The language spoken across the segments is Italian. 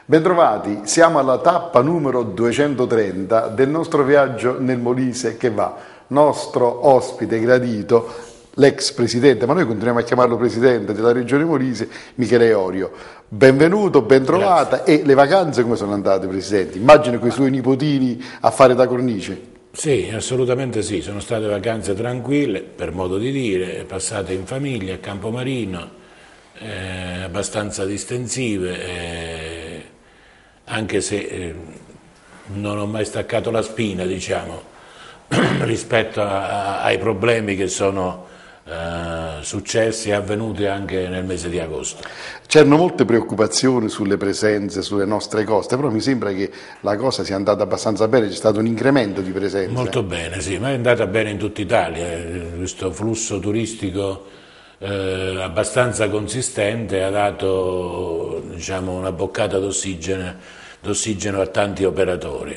Bentrovati, siamo alla tappa numero 230 del nostro viaggio nel Molise che va. Nostro ospite gradito, l'ex presidente, ma noi continuiamo a chiamarlo presidente della regione Molise, Michele Orio. Benvenuto, bentrovata. Grazie. E le vacanze come sono andate, Presidente? Immagino con i suoi nipotini a fare da cornice. Sì, assolutamente sì, sono state vacanze tranquille, per modo di dire, passate in famiglia a Campomarino, abbastanza distensive, anche se non ho mai staccato la spina, diciamo, rispetto ai problemi che sono successi e avvenuti anche nel mese di agosto. C'erano molte preoccupazioni sulle presenze, sulle nostre coste, però mi sembra che la cosa sia andata abbastanza bene, c'è stato un incremento di presenze. Molto bene, sì, ma è andata bene in tutta Italia, questo flusso turistico abbastanza consistente ha dato, diciamo, una boccata d'ossigeno a tanti operatori.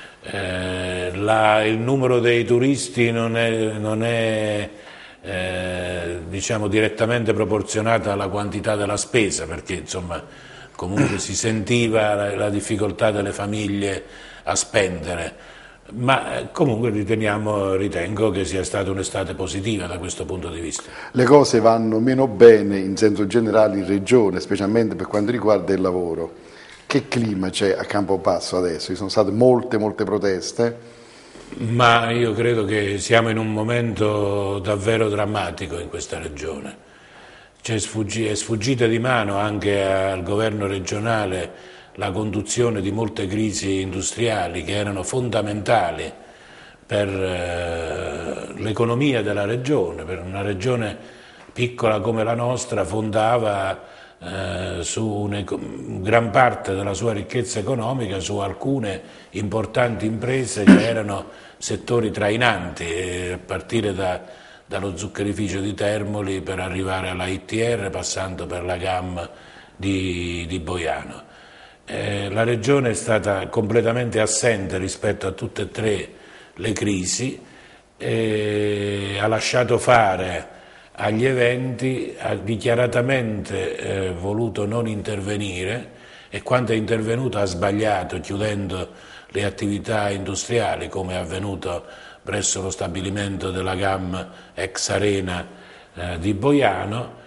Il numero dei turisti non è diciamo, direttamente proporzionata alla quantità della spesa, perché insomma comunque si sentiva la difficoltà delle famiglie a spendere. Ma comunque ritengo che sia stata un'estate positiva da questo punto di vista. Le cose vanno meno bene in senso generale in regione, specialmente per quanto riguarda il lavoro. Che clima c'è a Campobasso adesso? Ci sono state molte proteste. Ma io credo che siamo in un momento davvero drammatico in questa regione. È sfuggita di mano anche al governo regionale la conduzione di molte crisi industriali che erano fondamentali per l'economia della regione, per una regione piccola come la nostra fondava su gran parte della sua ricchezza economica su alcune importanti imprese che erano settori trainanti, a partire dallo zuccherificio di Termoli per arrivare alla ITR, passando per la GAM di Boiano. La regione è stata completamente assente rispetto a tutte e tre le crisi, ha lasciato fare agli eventi, ha dichiaratamente voluto non intervenire e quando è intervenuto ha sbagliato chiudendo le attività industriali, come è avvenuto presso lo stabilimento della GAM ex Arena di Boiano.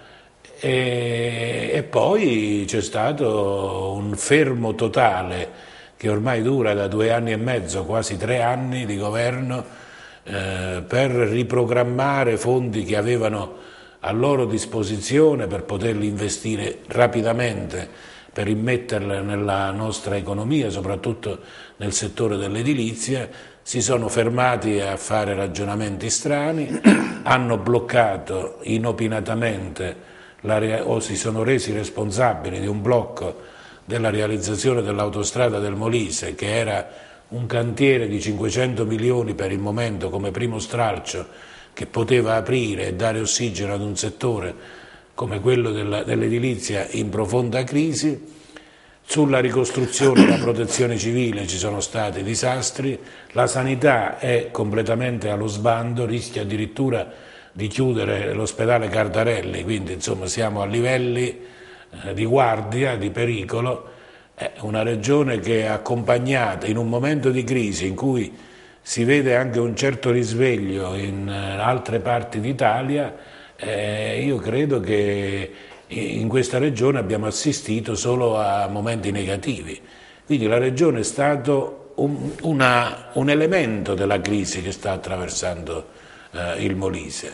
E poi c'è stato un fermo totale che ormai dura da 2 anni e mezzo, quasi 3 anni di governo, per riprogrammare fondi che avevano a loro disposizione per poterli investire rapidamente, per immetterli nella nostra economia, soprattutto nel settore dell'edilizia. Si sono fermati a fare ragionamenti strani, hanno bloccato inopinatamente o si sono resi responsabili di un blocco della realizzazione dell'autostrada del Molise, che era un cantiere di 500 milioni per il momento come primo stralcio che poteva aprire e dare ossigeno ad un settore come quello dell'edilizia in profonda crisi. Sulla ricostruzione e la protezione civile ci sono stati disastri, la sanità è completamente allo sbando, rischia addirittura di chiudere l'ospedale Cardarelli, quindi insomma siamo a livelli di guardia, di pericolo. È una regione che è accompagnata in un momento di crisi in cui si vede anche un certo risveglio in altre parti d'Italia. Io credo che in questa regione abbiamo assistito solo a momenti negativi, quindi la regione è stato un elemento della crisi che sta attraversando il Molise.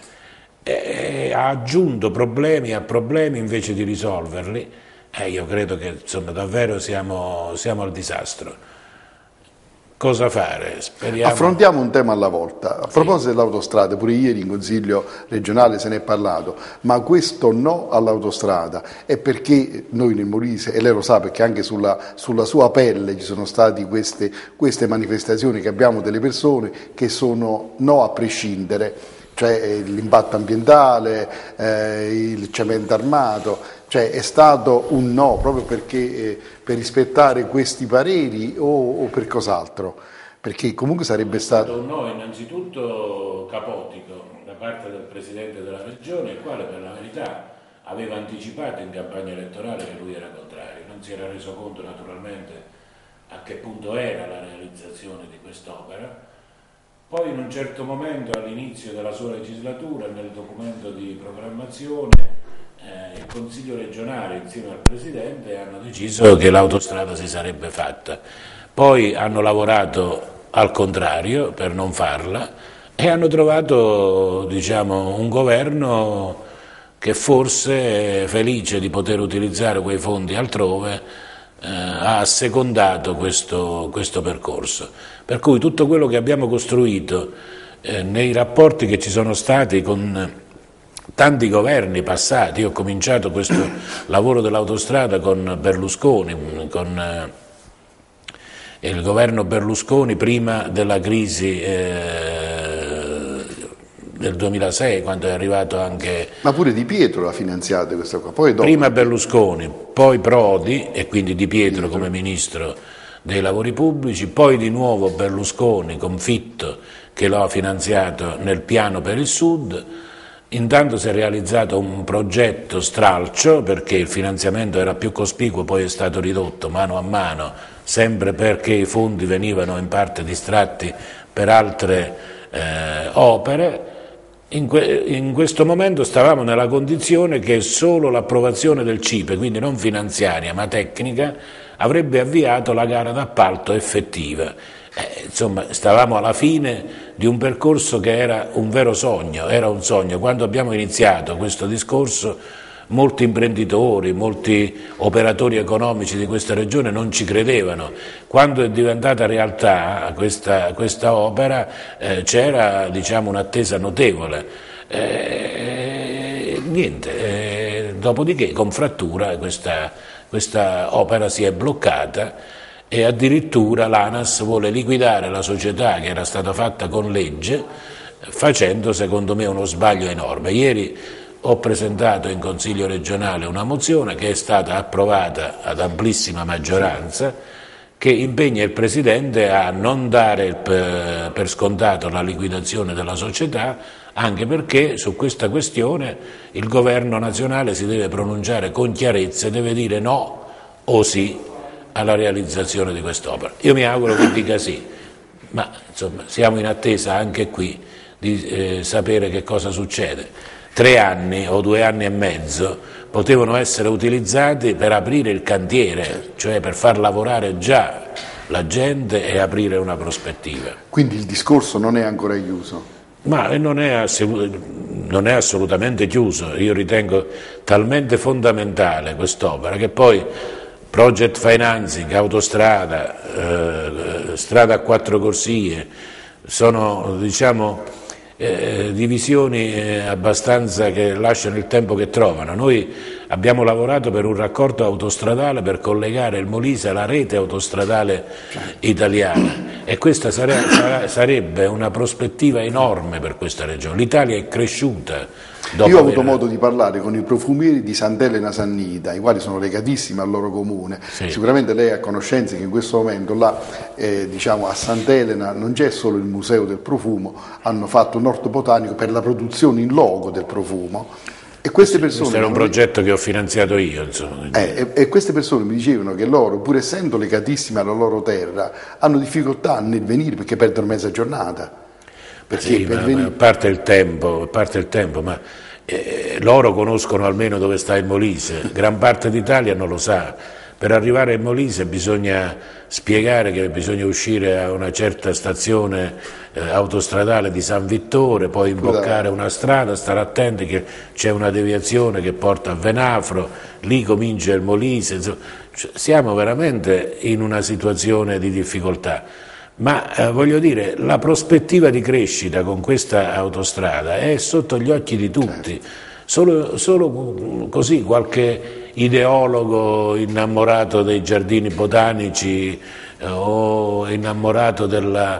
Ha aggiunto problemi a problemi invece di risolverli. Io credo che insomma, davvero siamo al disastro. Cosa fare? Speriamo. Affrontiamo un tema alla volta. A proposito dell'autostrada, pure ieri in Consiglio regionale se ne è parlato, ma questo no all'autostrada è perché noi nel Molise, e lei lo sa perché anche sulla sua pelle ci sono state queste manifestazioni, che abbiamo delle persone che sono no a prescindere, cioè l'impatto ambientale, il cemento armato, cioè è stato un no proprio perché per rispettare questi pareri o per cos'altro? Perché comunque sarebbe stato un no innanzitutto capotico da parte del Presidente della Regione, il quale per la verità aveva anticipato in campagna elettorale che lui era contrario, non si era reso conto naturalmente a che punto era la realizzazione di quest'opera. Poi in un certo momento, all'inizio della sua legislatura, nel documento di programmazione, il Consiglio regionale insieme al Presidente hanno deciso che l'autostrada si sarebbe fatta. Poi hanno lavorato al contrario per non farla e hanno trovato, diciamo, un governo che forse, felice di poter utilizzare quei fondi altrove, ha assecondato questo percorso. Per cui tutto quello che abbiamo costruito nei rapporti che ci sono stati con tanti governi passati, io ho cominciato questo lavoro dell'autostrada con Berlusconi, con il governo Berlusconi prima della crisi del 2006, quando è arrivato anche... Ma pure Di Pietro l'ha finanziata questa qua, poi dopo... Prima Berlusconi, poi Prodi, e quindi Di Pietro come ministro dei lavori pubblici, poi di nuovo Berlusconi con Fitto che lo ha finanziato nel piano per il Sud. Intanto si è realizzato un progetto stralcio perché il finanziamento era più cospicuo, poi è stato ridotto mano a mano, sempre perché i fondi venivano in parte distratti per altre opere. In questo momento stavamo nella condizione che solo l'approvazione del CIPE, quindi non finanziaria ma tecnica, avrebbe avviato la gara d'appalto effettiva. Insomma, stavamo alla fine di un percorso che era un vero sogno, era un sogno. Quando abbiamo iniziato questo discorso, molti imprenditori, molti operatori economici di questa regione non ci credevano. Quando è diventata realtà questa opera c'era, diciamo, un'attesa notevole. Dopodiché con frattura questa opera si è bloccata e addirittura l'ANAS vuole liquidare la società che era stata fatta con legge, facendo secondo me uno sbaglio enorme. Ieri ho presentato in Consiglio regionale una mozione che è stata approvata ad amplissima maggioranza, che impegna il Presidente a non dare per scontato la liquidazione della società, anche perché su questa questione il Governo nazionale si deve pronunciare con chiarezza e deve dire no o sì alla realizzazione di quest'opera. Io mi auguro che dica sì, ma insomma siamo in attesa anche qui di sapere che cosa succede. 3 anni o 2 anni e mezzo potevano essere utilizzati per aprire il cantiere, cioè per far lavorare già la gente e aprire una prospettiva. Quindi il discorso non è ancora chiuso? Ma non è assolutamente chiuso. Io ritengo talmente fondamentale quest'opera che poi project financing, autostrada, strada a 4 corsie, sono, diciamo, divisioni abbastanza che lasciano il tempo che trovano. Noi abbiamo lavorato per un raccordo autostradale per collegare il Molise alla rete autostradale italiana e questa sarebbe una prospettiva enorme per questa regione. L'Italia è cresciuta. Io ho avuto modo di parlare con i profumieri di Sant'Elena Sannita, i quali sono legatissimi al loro comune. Sì. Sicuramente lei ha conoscenza che in questo momento là, diciamo, a Sant'Elena non c'è solo il museo del profumo, hanno fatto un orto botanico per la produzione in loco del profumo. E queste persone, questo era un progetto che ho finanziato io, insomma. E queste persone mi dicevano che loro, pur essendo legatissime alla loro terra, hanno difficoltà nel venire perché perdono mezza giornata. Sì, ma a parte il tempo, ma loro conoscono almeno dove sta il Molise, gran parte d'Italia non lo sa. Per arrivare al Molise bisogna spiegare che bisogna uscire a una certa stazione autostradale di San Vittore, poi imboccare una strada, stare attenti che c'è una deviazione che porta a Venafro, lì comincia il Molise, insomma, siamo veramente in una situazione di difficoltà. Ma voglio dire, la prospettiva di crescita con questa autostrada è sotto gli occhi di tutti. Solo così qualche ideologo innamorato dei giardini botanici o innamorato della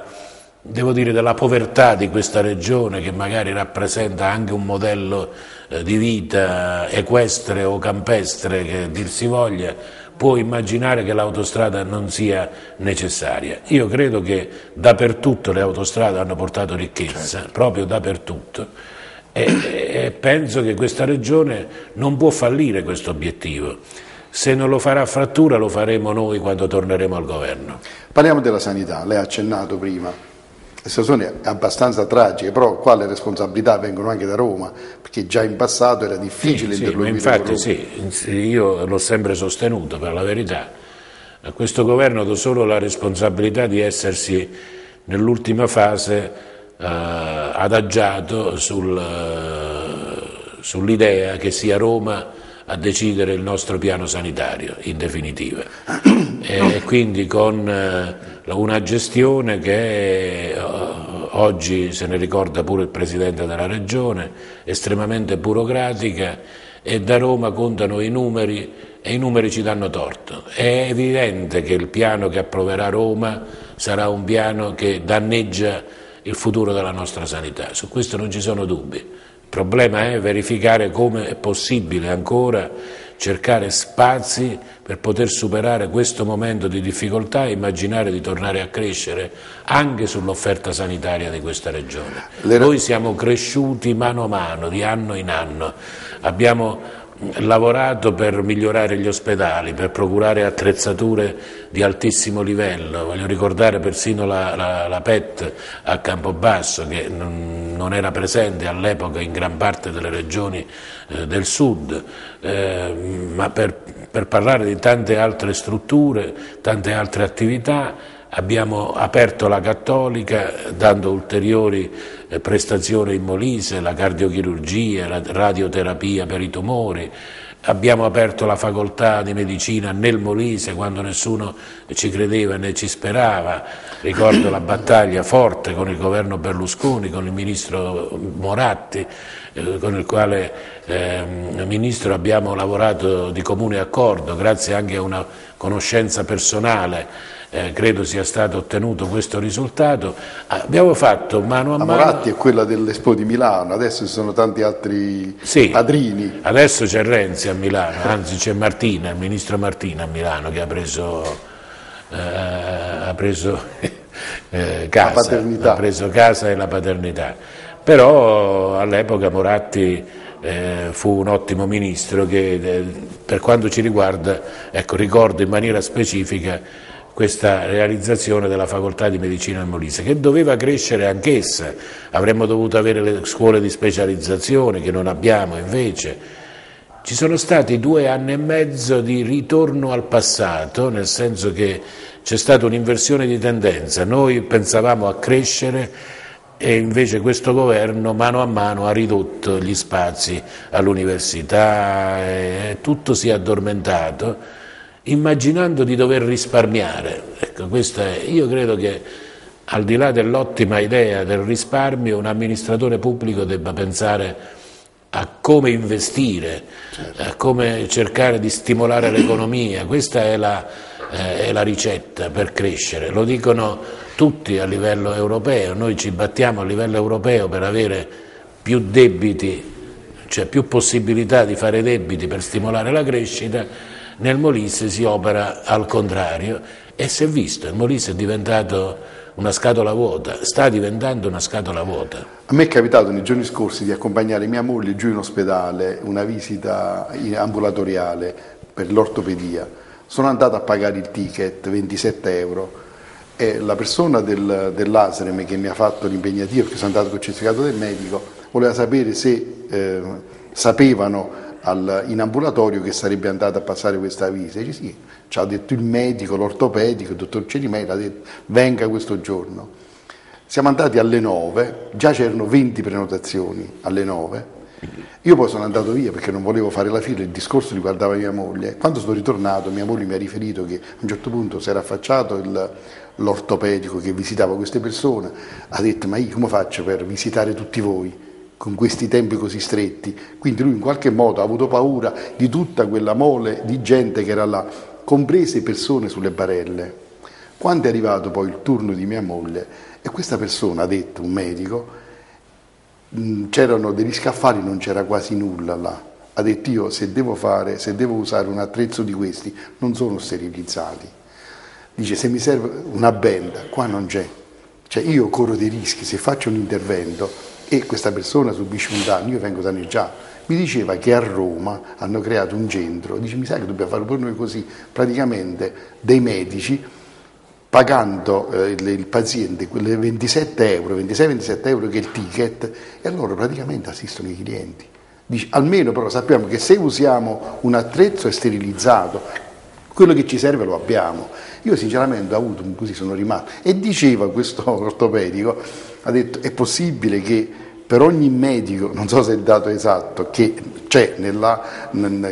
povertà di questa regione, che magari rappresenta anche un modello di vita equestre o campestre, che dir si voglia, può immaginare che l'autostrada non sia necessaria. Io credo che dappertutto le autostrade hanno portato ricchezza, proprio dappertutto, e penso che questa Regione non può fallire questo obiettivo. Se non lo farà a frattura lo faremo noi quando torneremo al governo. Parliamo della sanità, lei ha accennato prima. Le situazioni abbastanza tragiche, però qua le responsabilità vengono anche da Roma, perché già in passato era difficile interloquire con Roma. Infatti sì, io l'ho sempre sostenuto, per la verità. A questo governo do solo la responsabilità di essersi nell'ultima fase adagiato sull'idea che sia Roma a decidere il nostro piano sanitario, in definitiva. E quindi con una gestione che oggi, se ne ricorda pure il Presidente della Regione, estremamente burocratica, e da Roma contano i numeri e i numeri ci danno torto. È evidente che il piano che approverà Roma sarà un piano che danneggia il futuro della nostra sanità, su questo non ci sono dubbi. Il problema è verificare come è possibile ancora cercare spazi per poter superare questo momento di difficoltà e immaginare di tornare a crescere anche sull'offerta sanitaria di questa regione. Noi siamo cresciuti mano a mano, di anno in anno, abbiamo lavorato per migliorare gli ospedali, per procurare attrezzature di altissimo livello. Voglio ricordare persino la PET a Campobasso, che non era presente all'epoca in gran parte delle regioni del sud, ma per parlare di tante altre strutture, tante altre attività. Abbiamo aperto la Cattolica dando ulteriori prestazioni in Molise, la cardiochirurgia, la radioterapia per i tumori. Abbiamo aperto la facoltà di medicina nel Molise quando nessuno ci credeva né ci sperava. Ricordo la battaglia forte con il governo Berlusconi, con il ministro Moratti, con il quale ministro abbiamo lavorato di comune accordo, grazie anche a una conoscenza personale. Credo sia stato ottenuto questo risultato. Abbiamo fatto mano a mano. Moratti è quella dell'Expo di Milano, adesso ci sono tanti altri padrini. Adesso c'è Renzi a Milano, anzi c'è Martina, il ministro Martina a Milano, che ha preso casa e la paternità. Però all'epoca Moratti fu un ottimo ministro che per quanto ci riguarda, ecco, ricordo in maniera specifica questa realizzazione della facoltà di medicina al Molise, che doveva crescere anch'essa. Avremmo dovuto avere le scuole di specializzazione, che non abbiamo invece. Ci sono stati 2 anni e mezzo di ritorno al passato, nel senso che c'è stata un'inversione di tendenza. Noi pensavamo a crescere e invece questo governo mano a mano ha ridotto gli spazi all'università e tutto si è addormentato, immaginando di dover risparmiare. Ecco, io credo che al di là dell'ottima idea del risparmio, un amministratore pubblico debba pensare a come investire, a come cercare di stimolare l'economia. Questa è la ricetta per crescere, lo dicono tutti a livello europeo. Noi ci battiamo a livello europeo per avere più debiti, cioè più possibilità di fare debiti per stimolare la crescita. Nel Molise si opera al contrario e si è visto, il Molise è diventato una scatola vuota, sta diventando una scatola vuota. A me è capitato nei giorni scorsi di accompagnare mia moglie giù in ospedale, una visita ambulatoriale per l'ortopedia. Sono andato a pagare il ticket, 27 euro, e la persona dell'ASREM che mi ha fatto l'impegnativa, perché sono andato col certificato del medico, voleva sapere se sapevano in ambulatorio che sarebbe andato a passare questa visita. Dice sì, ci ha detto il medico, l'ortopedico, il dottor Cerimè, ha detto venga questo giorno. Siamo andati alle 9, già c'erano 20 prenotazioni alle 9. Io poi sono andato via perché non volevo fare la fila, il discorso riguardava mia moglie. Quando sono ritornato mia moglie mi ha riferito che a un certo punto si era affacciato l'ortopedico che visitava queste persone, ha detto ma io come faccio per visitare tutti voi con questi tempi così stretti? Quindi lui in qualche modo ha avuto paura di tutta quella mole di gente che era là, comprese persone sulle barelle. Quando è arrivato poi il turno di mia moglie e questa persona ha detto, un medico, c'erano degli scaffali, non c'era quasi nulla là. Ha detto io se devo usare un attrezzo di questi non sono sterilizzati. Dice se mi serve una benda, qua non c'è. Cioè io corro dei rischi se faccio un intervento e questa persona subisce un danno, io vengo danneggiato. Mi diceva che a Roma hanno creato un centro, dice mi sa che dobbiamo fare pure noi così, praticamente dei medici pagando il paziente quelle 26-27 euro che è il ticket, e loro praticamente assistono i clienti. Dice, almeno però sappiamo che se usiamo un attrezzo è sterilizzato, quello che ci serve lo abbiamo. Io sinceramente ho avuto, così sono rimasto, e diceva questo ortopedico, ha detto è possibile che per ogni medico, non so se è il dato esatto, che c'è nella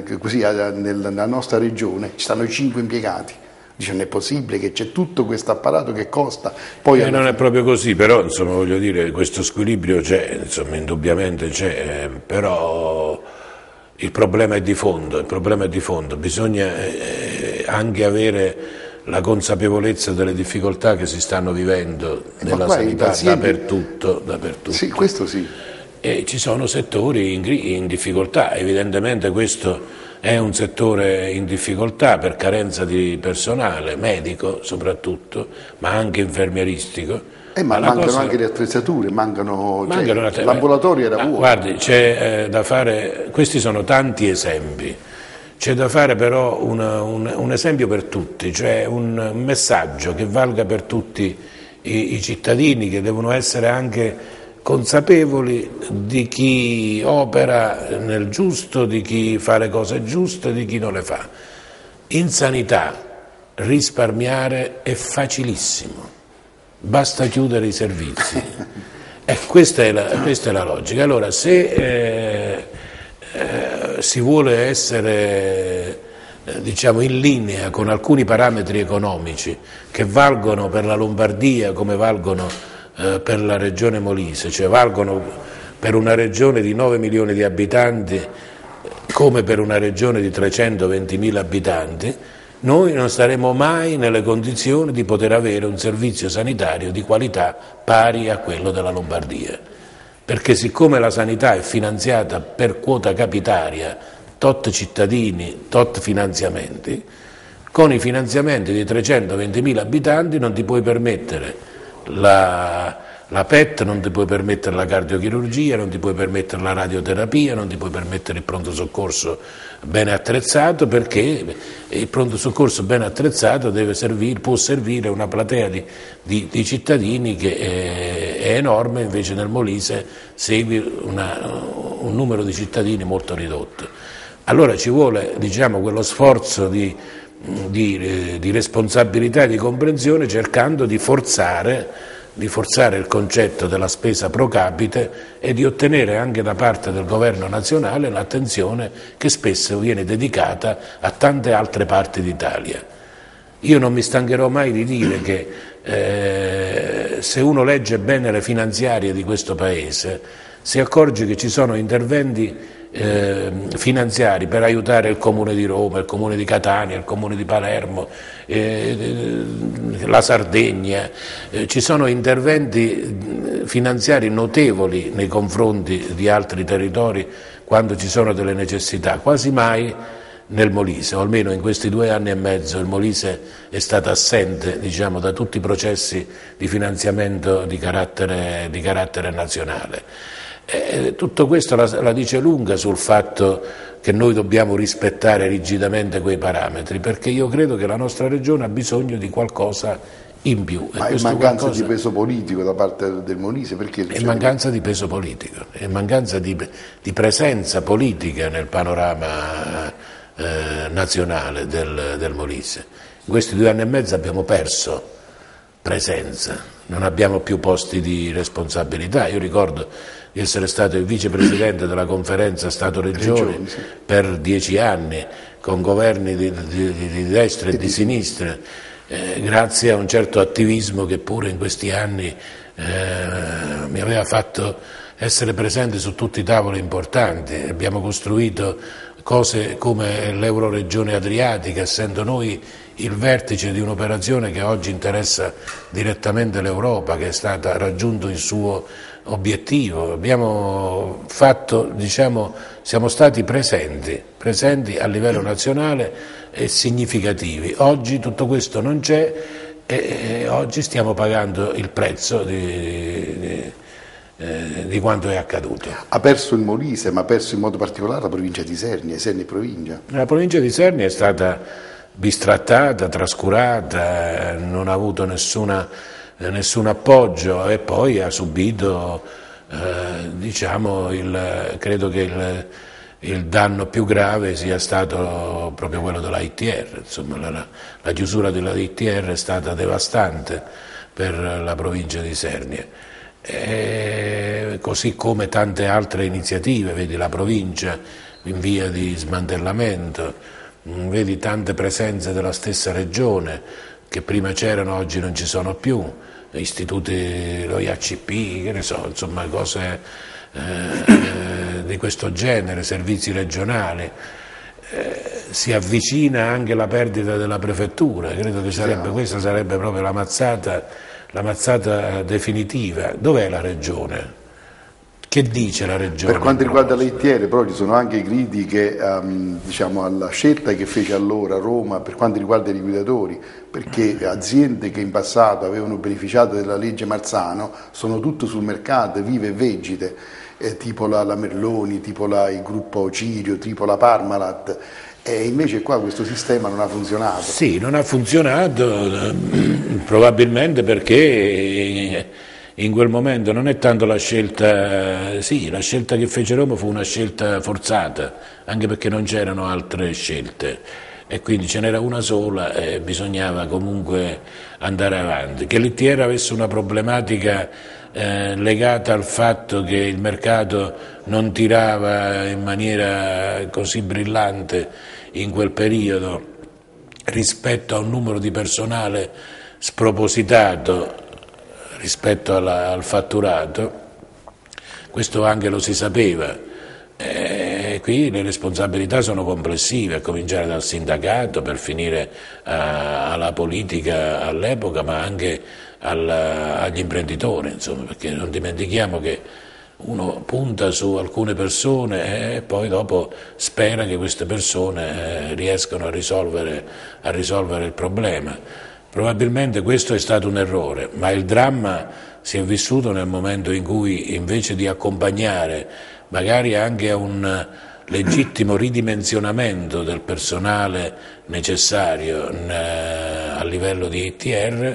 nostra regione, ci stanno 5 impiegati. Dice non è possibile che c'è tutto questo apparato che costa. Poi non è proprio così, però insomma voglio dire, questo squilibrio c'è, insomma indubbiamente c'è, però il problema è di fondo, bisogna anche avere la consapevolezza delle difficoltà che si stanno vivendo nella sanità dappertutto. Sì, questo sì. E ci sono settori in difficoltà, evidentemente questo è un settore in difficoltà per carenza di personale, medico soprattutto, ma anche infermieristico. Ma mancano anche le attrezzature, l'ambulatorio era vuoto. Guardi, c'è da fare, questi sono tanti esempi. C'è da fare però un esempio per tutti, cioè un messaggio che valga per tutti i cittadini, che devono essere anche consapevoli di chi opera nel giusto, di chi fa le cose giuste, di chi non le fa. In sanità risparmiare è facilissimo, basta chiudere i servizi. Questa è la logica. Allora, se si vuole essere diciamo in linea con alcuni parametri economici che valgono per la Lombardia come valgono per la regione Molise, cioè valgono per una regione di 9 milioni di abitanti come per una regione di 320.000 abitanti, noi non saremo mai nelle condizioni di poter avere un servizio sanitario di qualità pari a quello della Lombardia. Perché siccome la sanità è finanziata per quota capitaria, tot cittadini, tot finanziamenti, con i finanziamenti di 320.000 abitanti non ti puoi permettere la PET, non ti puoi permettere la cardiochirurgia, non ti puoi permettere la radioterapia, non ti puoi permettere il pronto soccorso ben attrezzato, perché il pronto soccorso ben attrezzato può servire una platea di cittadini che è enorme, invece nel Molise segue un numero di cittadini molto ridotto. Allora ci vuole, diciamo, quello sforzo di responsabilità e di comprensione, cercando di forzare il concetto della spesa pro capite e di ottenere anche da parte del governo nazionale l'attenzione che spesso viene dedicata a tante altre parti d'Italia. Io non mi stancherò mai di dire che se uno legge bene le finanziarie di questo Paese si accorge che ci sono interventi finanziari per aiutare il Comune di Roma, il Comune di Catania, il Comune di Palermo, la Sardegna, ci sono interventi finanziari notevoli nei confronti di altri territori quando ci sono delle necessità, quasi mai nel Molise, o almeno in questi 2 anni e mezzo il Molise è stato assente, diciamo, da tutti i processi di finanziamento di carattere nazionale. Tutto questo la dice lunga sul fatto che noi dobbiamo rispettare rigidamente quei parametri, perché io credo che la nostra regione ha bisogno di qualcosa in più. Ma è mancanza di peso politico da parte del Molise? Perché è mancanza di peso politico, è mancanza di presenza politica nel panorama nazionale del Molise. In questi 2 anni e mezzo abbiamo perso presenza, non abbiamo più posti di responsabilità. Io ricordo di essere stato il vicepresidente della conferenza Stato-Regioni per 10 anni, con governi di destra e di sinistra, grazie a un certo attivismo che pure in questi anni mi aveva fatto essere presente su tutti i tavoli importanti. Abbiamo costruito cose come l'Euroregione Adriatica, essendo noi il vertice di un'operazione che oggi interessa direttamente l'Europa, che è stata raggiunto il suo obiettivo. Abbiamo fatto, diciamo, siamo stati presenti a livello nazionale e significativi. Oggi tutto questo non c'è e oggi stiamo pagando il prezzo di quanto è accaduto. Ha perso il Molise, ma ha perso in modo particolare la provincia di Sernia, Sernia provincia. La provincia di Sernia è stata bistrattata, trascurata, non ha avuto nessun appoggio e poi ha subito, diciamo, credo che il danno più grave sia stato proprio quello della ITR. Insomma, la chiusura della ITR è stata devastante per la provincia di Sernia. Così come tante altre iniziative, vedi la provincia in via di smantellamento, vedi tante presenze della stessa regione che prima c'erano, oggi non ci sono più, istituti, lo IACP, che ne so, insomma cose di questo genere, servizi regionali. Si avvicina anche la perdita della prefettura, credo che questa sarebbe proprio la mazzata definitiva. Dov'è la regione? Che dice la regione? Per quanto riguarda l'ITR, però ci sono anche critiche diciamo, alla scelta che fece allora Roma per quanto riguarda i liquidatori, perché aziende che in passato avevano beneficiato della legge Marzano sono tutte sul mercato, vive e vegete, tipo la Merloni, tipo il gruppo Cirio, tipo la Parmalat. E invece qua questo sistema non ha funzionato. Sì, non ha funzionato probabilmente perché in quel momento non è tanto la scelta, sì, la scelta che fece Roma fu una scelta forzata, anche perché non c'erano altre scelte e quindi ce n'era una sola e bisognava comunque andare avanti. Che l'ITR avesse una problematica legata al fatto che il mercato non tirava in maniera così brillante in quel periodo rispetto a un numero di personale spropositato rispetto al fatturato, questo anche lo si sapeva. Qui le responsabilità sono complessive, a cominciare dal sindacato per finire alla politica all'epoca, ma anche agli imprenditori, insomma, perché non dimentichiamo che uno punta su alcune persone e poi dopo spera che queste persone riescano a risolvere il problema. Probabilmente questo è stato un errore, ma il dramma si è vissuto nel momento in cui, invece di accompagnare magari anche a un legittimo ridimensionamento del personale necessario a livello di ITR,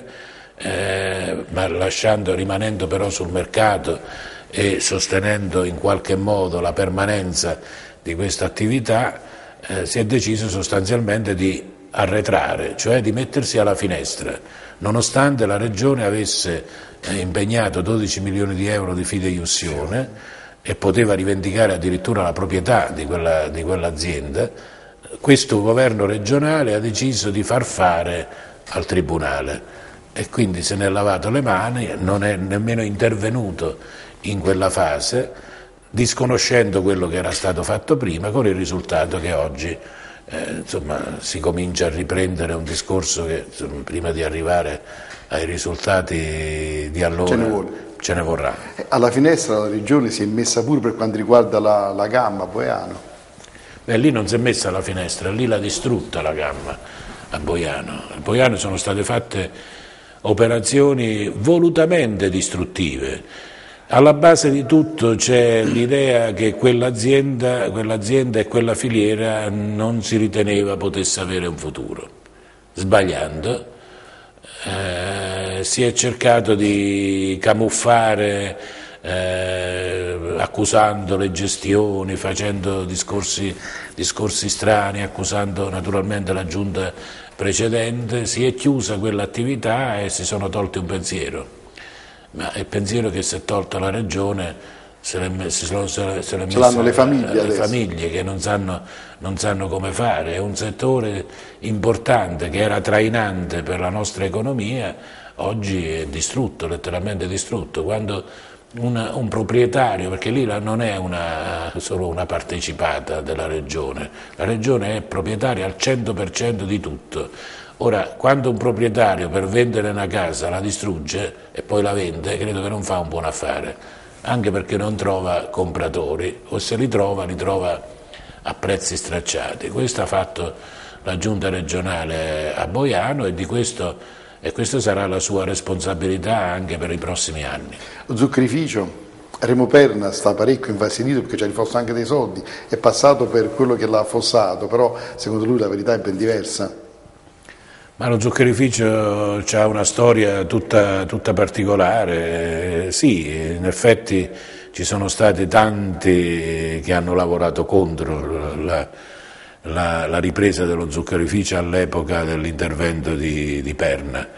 ma rimanendo però sul mercato e sostenendo in qualche modo la permanenza di questa attività, si è deciso sostanzialmente di arretrare, cioè di mettersi alla finestra, nonostante la Regione avesse impegnato 12 milioni di euro di fideiussione e poteva rivendicare addirittura la proprietà di quell'azienda. Questo governo regionale ha deciso di far fare al Tribunale e quindi se ne è lavato le mani, non è nemmeno intervenuto in quella fase, disconoscendo quello che era stato fatto prima, con il risultato che oggi insomma, si comincia a riprendere un discorso che insomma, prima di arrivare ai risultati di allora ce ne vorrà. Alla finestra la Regione si è messa pure per quanto riguarda la gamma Boiano. Lì non si è messa alla finestra, lì l'ha distrutta la gamma a Boiano. A Boiano sono state fatte operazioni volutamente distruttive. Alla base di tutto c'è l'idea che quell'azienda e quella filiera non si riteneva potesse avere un futuro. Sbagliando, si è cercato di camuffare accusando le gestioni, facendo discorsi strani, accusando naturalmente la giunta precedente, si è chiusa quell'attività e si sono tolti un pensiero. Ma il pensiero che si è tolto la Regione se l'hanno le famiglie che non sanno come fare. È un settore importante che era trainante per la nostra economia, oggi è distrutto, letteralmente distrutto. Quando un proprietario, perché lì non è solo una partecipata della Regione, la Regione è proprietaria al 100% di tutto. Ora, quando un proprietario per vendere una casa la distrugge e poi la vende, credo che non fa un buon affare, anche perché non trova compratori, o se li trova a prezzi stracciati. Questo ha fatto la giunta regionale a Boiano e questa sarà la sua responsabilità anche per i prossimi anni. Lo zuccherificio? Remo Perna sta parecchio infastidito perché ci ha rifosto anche dei soldi, è passato per quello che l'ha affossato, però secondo lui la verità è ben diversa. Ma lo zuccherificio ha una storia tutta particolare, sì, in effetti ci sono stati tanti che hanno lavorato contro la ripresa dello zuccherificio all'epoca dell'intervento di Perna.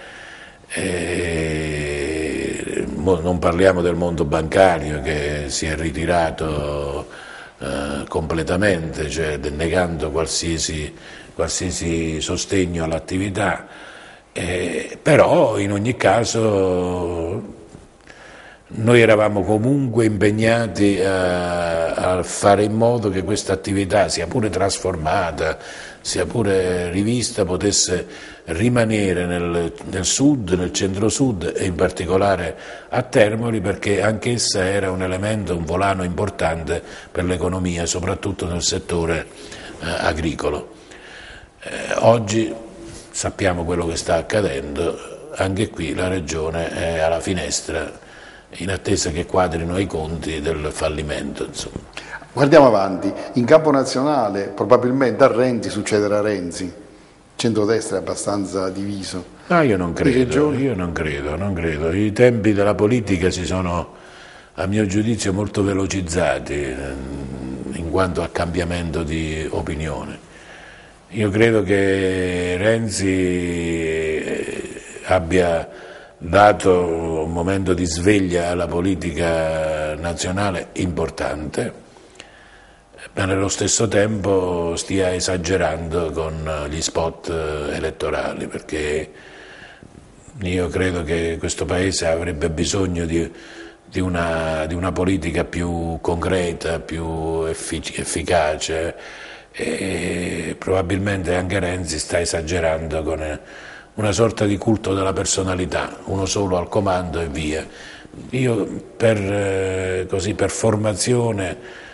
Non parliamo del mondo bancario che si è ritirato completamente, cioè negando qualsiasi sostegno all'attività, però in ogni caso noi eravamo comunque impegnati a fare in modo che questa attività, sia pure trasformata, sia pure rivista, potesse rimanere nel sud, nel centro-sud e in particolare a Termoli, perché anch'essa era un elemento, un volano importante per l'economia, soprattutto nel settore agricolo. Oggi sappiamo quello che sta accadendo, anche qui la Regione è alla finestra in attesa che quadrino i conti del fallimento. Insomma. Guardiamo avanti, in campo nazionale probabilmente a Renzi succederà Renzi, il centrodestra è abbastanza diviso. No, io non credo. I tempi della politica si sono, a mio giudizio, molto velocizzati in quanto a cambiamento di opinione. Io credo che Renzi abbia dato un momento di sveglia alla politica nazionale importante, ma nello stesso tempo stia esagerando con gli spot elettorali, perché io credo che questo Paese avrebbe bisogno di una politica più concreta, più efficace, e probabilmente anche Renzi sta esagerando con una sorta di culto della personalità, uno solo al comando e via. Io per formazione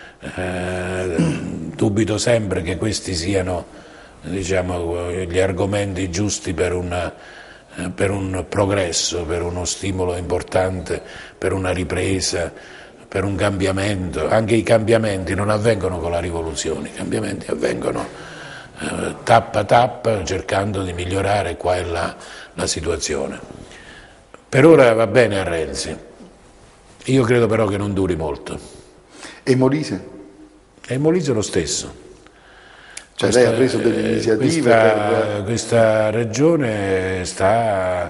dubito sempre che questi siano, diciamo, gli argomenti giusti per un progresso, per uno stimolo importante, per una ripresa, per un cambiamento. Anche i cambiamenti non avvengono con la rivoluzione, i cambiamenti avvengono tappa tappa, cercando di migliorare qua e là la situazione. Per ora va bene a Renzi, io credo però che non duri molto. E Molise? E Molise lo stesso. Cioè lei ha preso delle iniziative questa regione sta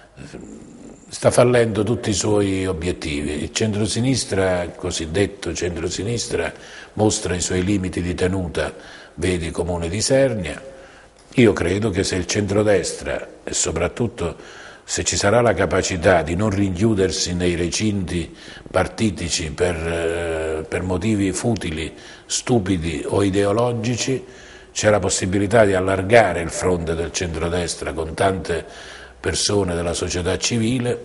fallendo tutti i suoi obiettivi. Il centrosinistra, il cosiddetto centrosinistra, mostra i suoi limiti di tenuta, vedi Comune di Sernia. Io credo che se il centrodestra e soprattutto se ci sarà la capacità di non rinchiudersi nei recinti partitici per motivi futili, stupidi o ideologici, c'è la possibilità di allargare il fronte del centrodestra con tante persone della società civile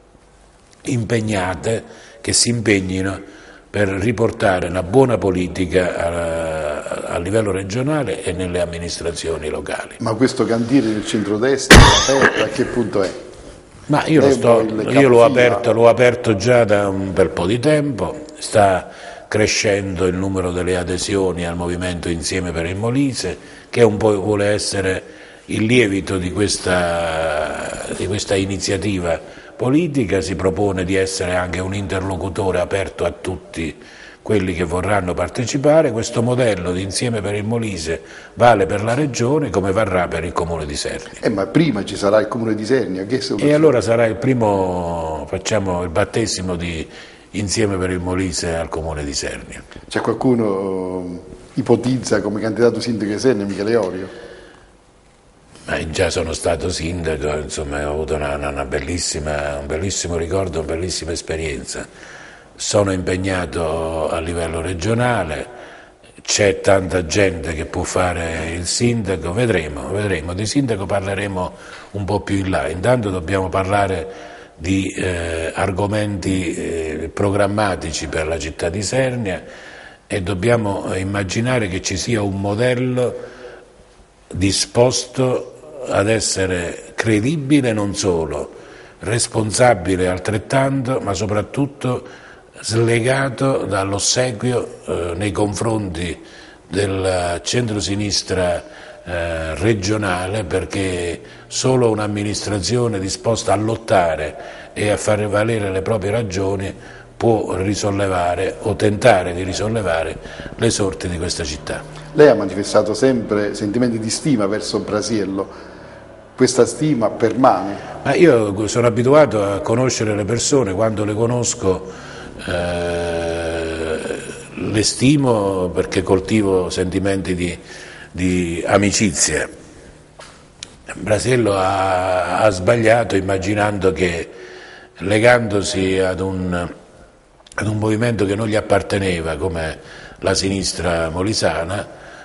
impegnate, che si impegnino per riportare una buona politica a livello regionale e nelle amministrazioni locali. Ma questo cantiere del centrodestra a che punto è? Ma io l'ho aperto già da un bel po' di tempo, sta crescendo il numero delle adesioni al movimento Insieme per il Molise, che un po' vuole essere il lievito di questa iniziativa politica, si propone di essere anche un interlocutore aperto a tutti quelli che vorranno partecipare. Questo modello di Insieme per il Molise vale per la Regione come varrà per il Comune di Sernia. Ma prima ci sarà il Comune di Sernia? E allora sarà il primo, facciamo il battesimo di Insieme per il Molise al Comune di Sernia. C'è qualcuno ipotizza come candidato sindaco di Sernia Michele Orio? Già sono stato sindaco, insomma, ho avuto un bellissimo ricordo, una bellissima esperienza. Sono impegnato a livello regionale, c'è tanta gente che può fare il sindaco, vedremo. Di sindaco parleremo un po' più in là. Intanto dobbiamo parlare di argomenti programmatici per la città di Sernia e dobbiamo immaginare che ci sia un modello disposto ad essere credibile non solo, responsabile altrettanto, ma soprattutto slegato dall'ossequio nei confronti del centrosinistra regionale, perché solo un'amministrazione disposta a lottare e a fare valere le proprie ragioni può risollevare o tentare di risollevare le sorti di questa città. Lei ha manifestato sempre sentimenti di stima verso Brasiello, questa stima permane? Ma io sono abituato a conoscere le persone, quando le conosco le stimo perché coltivo sentimenti di amicizia. Brasiello ha sbagliato immaginando che, legandosi ad un movimento che non gli apparteneva come la sinistra molisana,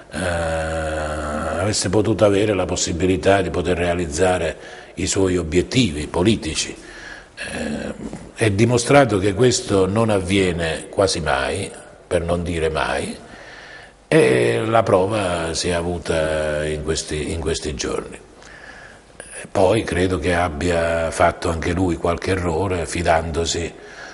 avesse potuto avere la possibilità di poter realizzare i suoi obiettivi politici. È dimostrato che questo non avviene quasi mai, per non dire mai, e la prova si è avuta in questi giorni. Poi credo che abbia fatto anche lui qualche errore, fidandosi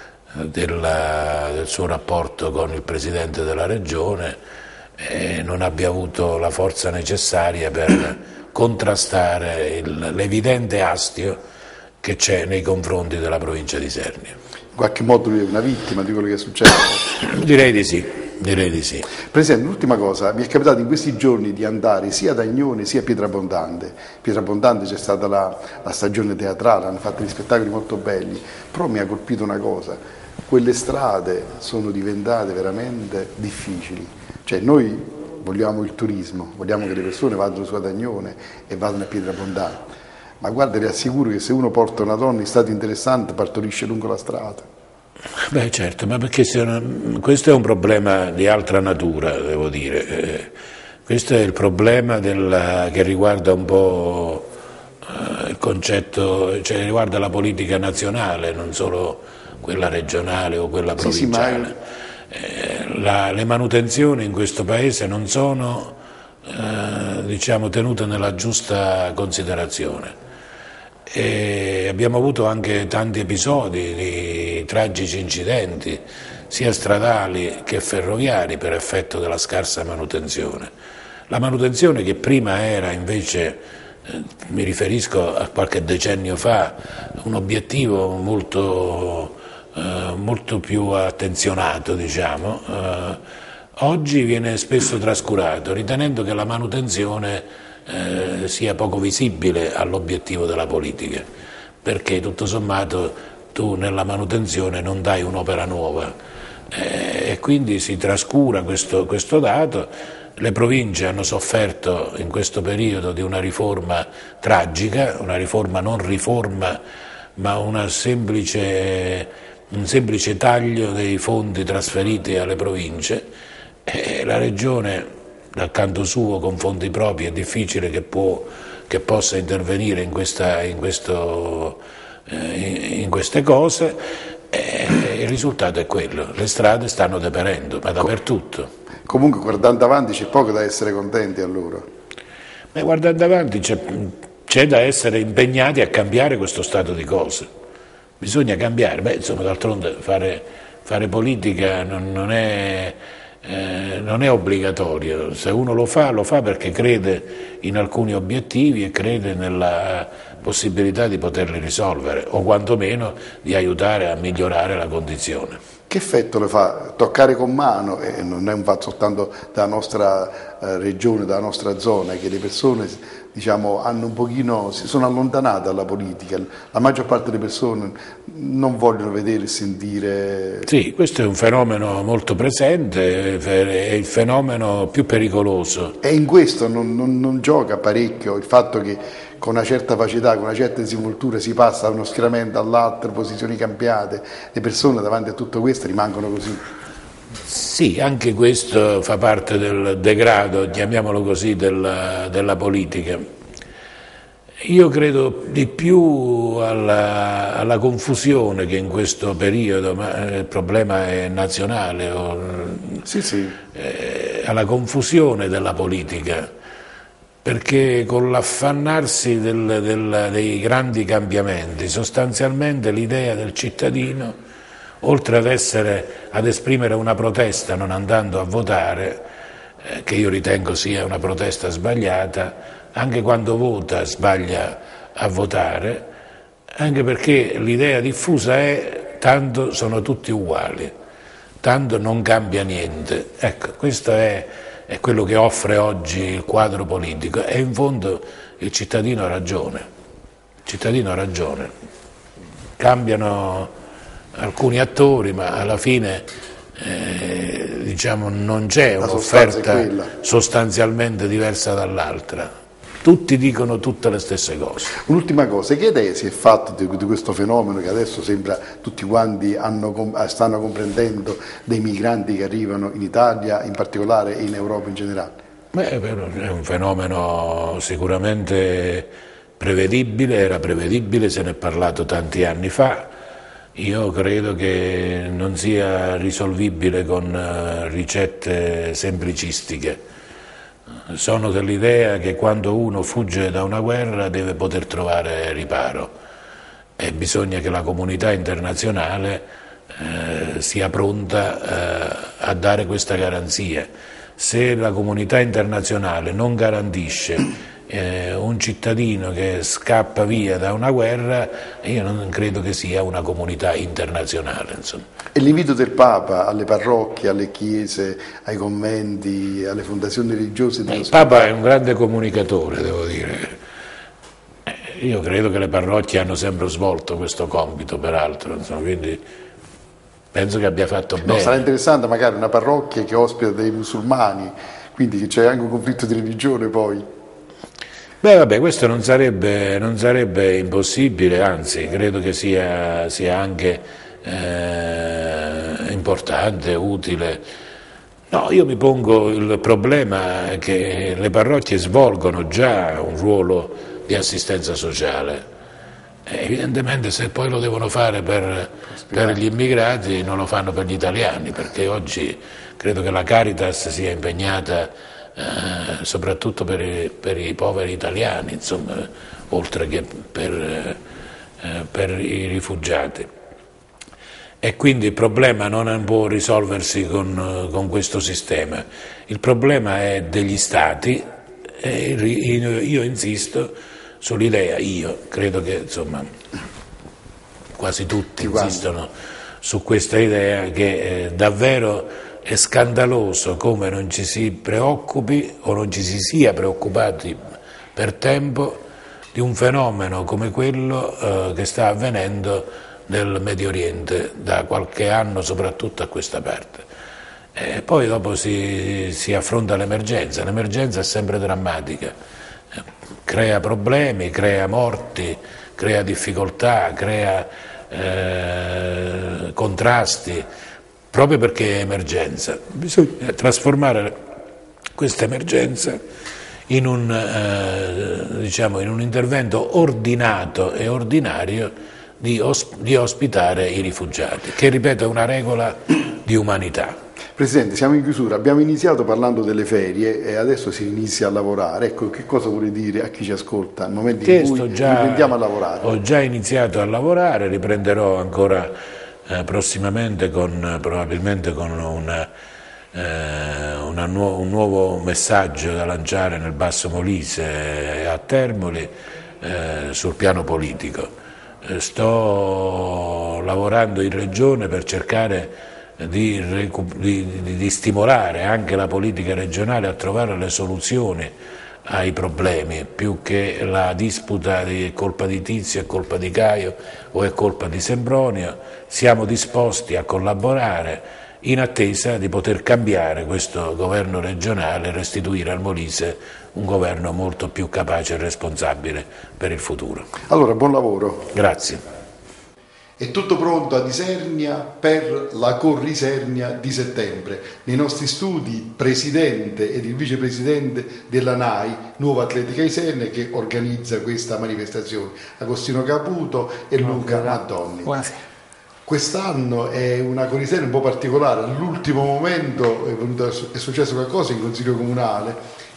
del suo rapporto con il Presidente della Regione, e non abbia avuto la forza necessaria per contrastare l'evidente astio che c'è nei confronti della provincia di Sernia. In qualche modo lui è una vittima di quello che è successo? Direi di sì. Direi di sì. Presidente, l'ultima cosa, mi è capitato in questi giorni di andare sia ad Agnone sia a Pietrabondante. Pietrabondante c'è stata la stagione teatrale, hanno fatto degli spettacoli molto belli, però mi ha colpito una cosa: quelle strade sono diventate veramente difficili. Cioè noi vogliamo il turismo, vogliamo che le persone vadano su ad Agnone e vadano a Pietrabondante, ma guarda, vi assicuro che se uno porta una donna in stato interessante partorisce lungo la strada. Beh certo, ma perché questo è un problema di altra natura, devo dire. Questo è il problema che riguarda un po' il concetto, cioè riguarda la politica nazionale, non solo quella regionale o quella provinciale. Le manutenzioni in questo Paese non sono diciamo, tenute nella giusta considerazione. E abbiamo avuto anche tanti episodi di tragici incidenti, sia stradali che ferroviari, per effetto della scarsa manutenzione. La manutenzione, che prima era invece, mi riferisco a qualche decennio fa, un obiettivo molto più attenzionato, diciamo, oggi viene spesso trascurato, ritenendo che la manutenzione sia poco visibile all'obiettivo della politica, perché tutto sommato tu nella manutenzione non dai un'opera nuova e quindi si trascura questo dato. Le province hanno sofferto in questo periodo di una riforma tragica, una riforma non riforma, ma un semplice taglio dei fondi trasferiti alle province, e la Regione dal canto suo con fondi propri è difficile che possa intervenire in queste cose, e il risultato è quello: le strade stanno deperendo, ma dappertutto. Comunque, guardando avanti, c'è poco da essere contenti allora. Ma guardando avanti c'è da essere impegnati a cambiare questo stato di cose. Bisogna cambiare. Insomma, d'altronde fare politica non è obbligatorio. Se uno lo fa perché crede in alcuni obiettivi e crede nella possibilità di poterli risolvere, o quantomeno di aiutare a migliorare la condizione. Che effetto le fa toccare con mano, e non è un fatto soltanto della nostra regione, della nostra zona, che le persone, diciamo, si sono allontanate dalla politica, la maggior parte delle persone non vogliono vedere e sentire. Sì, questo è un fenomeno molto presente, è il fenomeno più pericoloso. E in questo non gioca parecchio il fatto che con una certa facilità, con una certa disinvoltura si passa da uno schieramento all'altro, posizioni cambiate, le persone davanti a tutto questo rimangono così. Sì, anche questo fa parte del degrado, chiamiamolo così, della politica. Io credo di più alla confusione che in questo periodo, ma il problema è nazionale, Sì. alla confusione della politica, perché con l'affannarsi dei grandi cambiamenti, sostanzialmente l'idea del cittadino oltre ad esprimere una protesta non andando a votare, che io ritengo sia una protesta sbagliata, anche quando vota sbaglia a votare, anche perché l'idea diffusa è tanto sono tutti uguali, tanto non cambia niente. Ecco, questo è quello che offre oggi il quadro politico e in fondo il cittadino ha ragione, cambiano alcuni attori ma alla fine diciamo, non c'è un'offerta sostanzialmente diversa dall'altra. Tutti dicono tutte le stesse cose. Un'ultima cosa, che idea si è fatta di questo fenomeno che adesso sembra tutti quanti stanno comprendendo dei migranti che arrivano in Italia, in particolare e in Europa in generale? Beh, è un fenomeno sicuramente prevedibile, era prevedibile, se ne è parlato tanti anni fa. Io credo che non sia risolvibile con ricette semplicistiche. Sono dell'idea che quando uno fugge da una guerra deve poter trovare riparo e bisogna che la comunità internazionale sia pronta a dare questa garanzia. Se la comunità internazionale non garantisce un cittadino che scappa via da una guerra, io non credo che sia una comunità internazionale. Insomma. E l'invito del Papa alle parrocchie, alle chiese, ai conventi, alle fondazioni religiose? Il Papa è un grande comunicatore, devo dire. Io credo che le parrocchie hanno sempre svolto questo compito, peraltro, insomma, quindi penso che abbia fatto bene. Sarà interessante magari una parrocchia che ospita dei musulmani, quindi c'è anche un conflitto di religione poi. Beh, vabbè, questo non sarebbe impossibile, anzi, credo che sia anche importante, utile. No, io mi pongo il problema che le parrocchie svolgono già un ruolo di assistenza sociale. Evidentemente se poi lo devono fare per gli immigrati non lo fanno per gli italiani, perché oggi credo che la Caritas sia impegnata soprattutto per i poveri italiani, insomma, oltre che per i rifugiati. E quindi il problema non può risolversi con questo sistema, il problema è degli Stati e io insisto sull'idea, io credo che insomma quasi tutti insistono su questa idea che davvero è scandaloso come non ci si preoccupi o non ci si sia preoccupati per tempo di un fenomeno come quello che sta avvenendo nel Medio Oriente da qualche anno, soprattutto a questa parte. E poi dopo si affronta l'emergenza è sempre drammatica, crea problemi, crea morti, crea difficoltà, crea contrasti. Proprio perché è emergenza, bisogna trasformare questa emergenza in un intervento ordinato e ordinario di ospitare i rifugiati, che ripeto è una regola di umanità. Presidente, siamo in chiusura, abbiamo iniziato parlando delle ferie e adesso si inizia a lavorare. Ecco, che cosa vuole dire a chi ci ascolta nel momento in cui riprendiamo a lavorare? Ho già iniziato a lavorare, riprenderò ancora prossimamente probabilmente con un nuovo messaggio da lanciare nel Basso Molise e a Termoli sul piano politico. Sto lavorando in Regione per cercare di stimolare anche la politica regionale a trovare le soluzioni ai problemi, più che la disputa di è colpa di Tizio, è colpa di Caio o è colpa di Sempronio. Siamo disposti a collaborare in attesa di poter cambiare questo governo regionale e restituire al Molise un governo molto più capace e responsabile per il futuro. Allora, buon lavoro. Grazie. È tutto pronto a Isernia per la Corrisernia di settembre. Nei nostri studi, presidente ed il vicepresidente della NAI, Nuova Atletica Isernia, che organizza questa manifestazione, Agostino Caputo e Luca Maddonni. Buonasera. Quest'anno è una Corrisernia un po' particolare, all'ultimo momento è successo qualcosa in Consiglio Comunale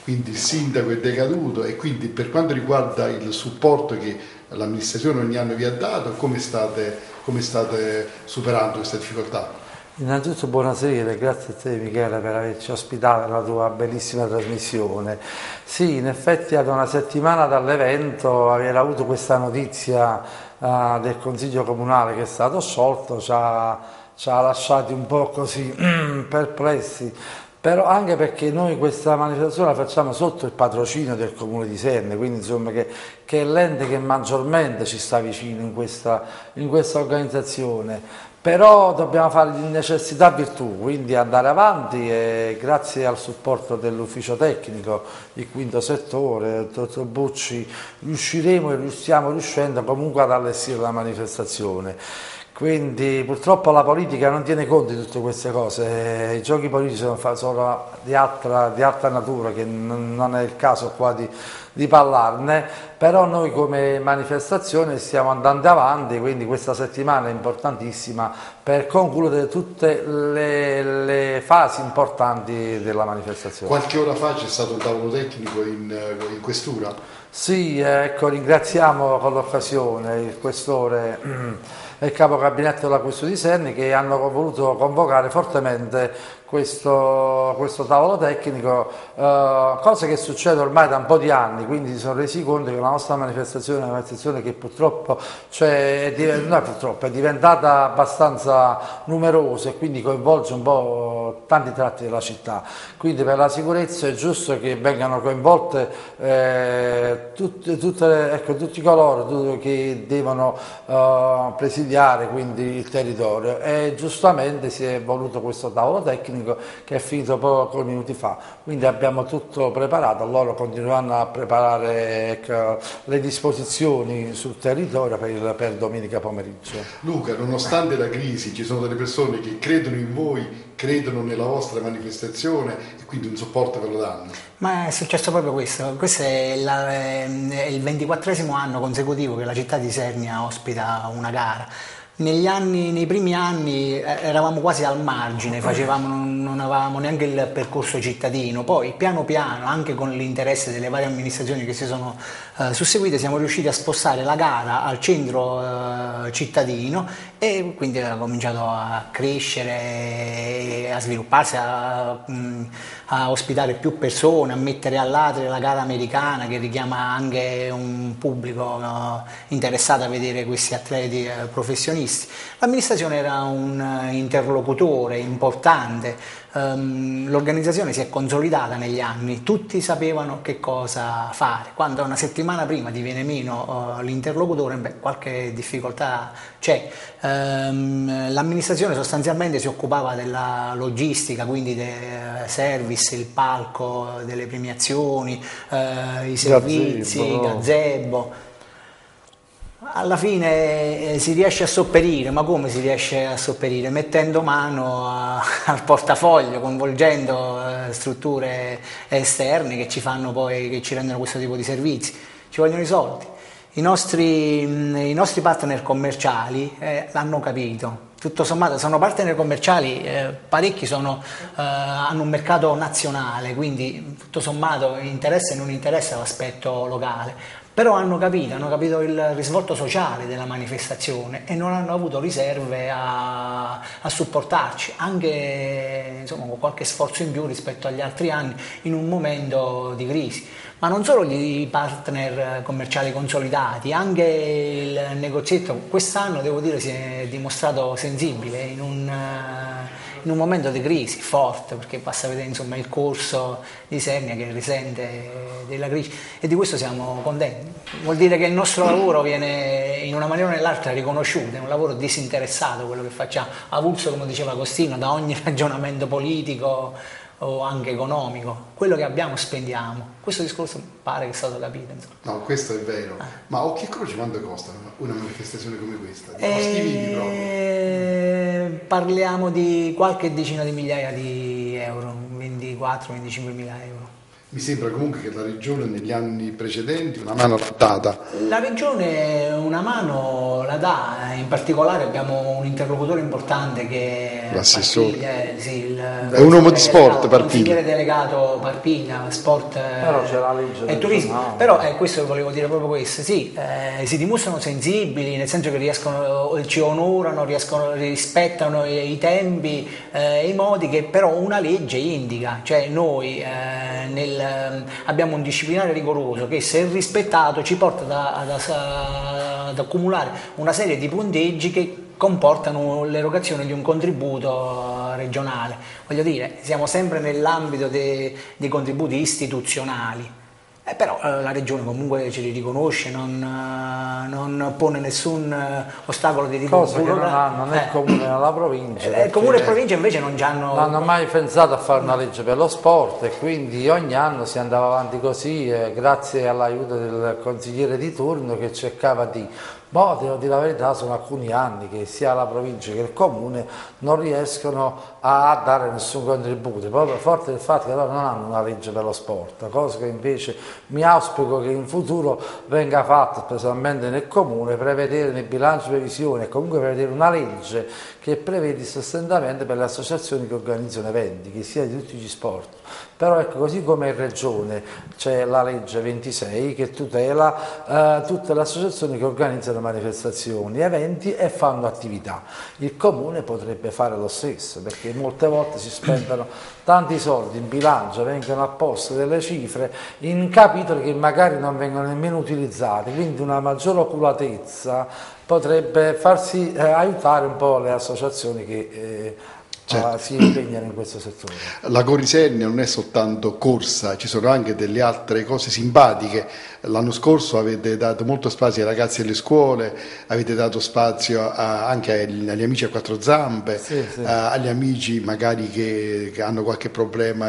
quindi il sindaco è decaduto, e quindi per quanto riguarda il supporto che l'amministrazione ogni anno vi ha dato, come state superando questa difficoltà? Innanzitutto buonasera, grazie a te Michele per averci ospitato nella tua bellissima trasmissione. Sì, in effetti ad una settimana dall'evento aver avuto questa notizia del Consiglio Comunale che è stato sciolto ci ha lasciati un po' così perplessi, però anche perché noi questa manifestazione la facciamo sotto il patrocinio del Comune di Serne, quindi insomma che è l'ente che maggiormente ci sta vicino in questa organizzazione. Però dobbiamo fare di necessità virtù, quindi andare avanti, e grazie al supporto dell'ufficio tecnico, il quinto settore, il dottor Bucci, riusciremo e stiamo riuscendo comunque ad allestire la manifestazione. Quindi purtroppo la politica non tiene conto di tutte queste cose, i giochi politici sono di altra natura, che non è il caso qua di parlarne, però noi come manifestazione stiamo andando avanti, quindi questa settimana è importantissima per concludere tutte le fasi importanti della manifestazione. Qualche ora fa c'è stato un tavolo tecnico in questura? Sì, ecco, ringraziamo con l'occasione il questore e il capo gabinetto della questura di Serni, che hanno voluto convocare fortemente questo tavolo tecnico, cosa che succede ormai da un po' di anni, quindi si sono resi conto che la nostra manifestazione è una manifestazione che purtroppo, è diventata abbastanza numerosa e quindi coinvolge un po' tanti tratti della città, quindi per la sicurezza è giusto che vengano coinvolte tutti coloro che devono presidiare quindi il territorio, e giustamente si è voluto questo tavolo tecnico che è finito pochi minuti fa, quindi abbiamo tutto preparato, loro continueranno a preparare le disposizioni sul territorio per domenica pomeriggio. Luca, nonostante la crisi ci sono delle persone che credono in voi, credono nella vostra manifestazione e quindi un supporto ve lo danno. Ma è successo proprio questo è il 24esimo anno consecutivo che la città di Sernia ospita una gara. Nei primi anni eravamo quasi al margine, non avevamo neanche il percorso cittadino, poi piano piano, anche con l'interesse delle varie amministrazioni che si sono susseguite, siamo riusciti a spostare la gara al centro cittadino, e quindi ha cominciato a crescere, a svilupparsi, a ospitare più persone, a mettere all'atrio la gara americana, che richiama anche un pubblico interessato a vedere questi atleti professionisti. L'amministrazione era un interlocutore importante, l'organizzazione si è consolidata negli anni, tutti sapevano che cosa fare. Quando una settimana prima ti viene meno l'interlocutore, qualche difficoltà c'è. L'amministrazione sostanzialmente si occupava della logistica, quindi dei service, il palco, delle premiazioni, i servizi, gazebo. Alla fine si riesce a sopperire, ma come si riesce a sopperire? Mettendo mano al portafoglio, coinvolgendo strutture esterne che ci rendono questo tipo di servizi. Ci vogliono i soldi. I nostri partner commerciali l'hanno capito. Tutto sommato sono partner commerciali, parecchi hanno un mercato nazionale, quindi tutto sommato interessa e non interessa l'aspetto locale. Però hanno capito il risvolto sociale della manifestazione e non hanno avuto riserve a supportarci, anche insomma, con qualche sforzo in più rispetto agli altri anni in un momento di crisi. Ma non solo i partner commerciali consolidati, anche il negozietto quest'anno, devo dire, si è dimostrato sensibile in un momento di crisi forte, perché basta vedere insomma, il corso di Sernia che risente della crisi, e di questo siamo contenti. Vuol dire che il nostro lavoro viene in una maniera o nell'altra riconosciuto, è un lavoro disinteressato quello che facciamo, avulso, come diceva Agostino, da ogni ragionamento politico o anche economico. Quello che abbiamo spendiamo. Questo discorso pare che è stato capito, insomma. No, questo è vero. Ma occhi e croce quanto costa una manifestazione come questa? Di costi vivi proprio? Parliamo di qualche decina di migliaia di euro, 24-25 mila euro. Mi sembra comunque che la Regione negli anni precedenti una mano l'ha data. La Regione una mano la dà, in particolare abbiamo un interlocutore importante che è l'assessore. È un uomo di sport, Parpiglia. Il consigliere delegato Parpiglia, sport però c'è la legge e turismo. Però questo volevo dire proprio questo, sì, si dimostrano sensibili, nel senso che ci onorano, rispettano i tempi e i modi che però una legge indica, cioè noi abbiamo un disciplinare rigoroso che se rispettato ci porta ad accumulare una serie di punteggi che comportano l'erogazione di un contributo regionale. Voglio dire, siamo sempre nell'ambito dei contributi istituzionali. Però la Regione comunque ce li riconosce, non pone nessun ostacolo di tipo cosa che non hanno né il Comune né la Provincia. Il Comune e Provincia invece non hanno mai pensato a fare una legge per lo sport e quindi ogni anno si andava avanti così, grazie all'aiuto del consigliere di turno che cercava di... devo dire la verità, sono alcuni anni che sia la Provincia che il Comune non riescono a dare nessun contributo, proprio forte del fatto che loro non hanno una legge per lo sport, cosa che invece mi auspico che in futuro venga fatta, specialmente nel Comune, prevedere nel bilancio previsione e comunque prevedere una legge che prevede il sostentamento per le associazioni che organizzano eventi, che sia di tutti gli sport. Però ecco, così come in Regione c'è la legge 26 che tutela tutte le associazioni che organizzano manifestazioni, eventi e fanno attività. Il Comune potrebbe fare lo stesso, perché molte volte si spendono tanti soldi in bilancio, vengono apposte delle cifre in capitoli che magari non vengono nemmeno utilizzati, quindi una maggiore oculatezza potrebbe farsi aiutare un po' le associazioni che si impegnano in questo settore. La Corisernia non è soltanto corsa, ci sono anche delle altre cose simpatiche. L'anno scorso avete dato molto spazio ai ragazzi delle scuole, avete dato spazio anche agli amici a quattro zampe, agli amici magari che hanno qualche problema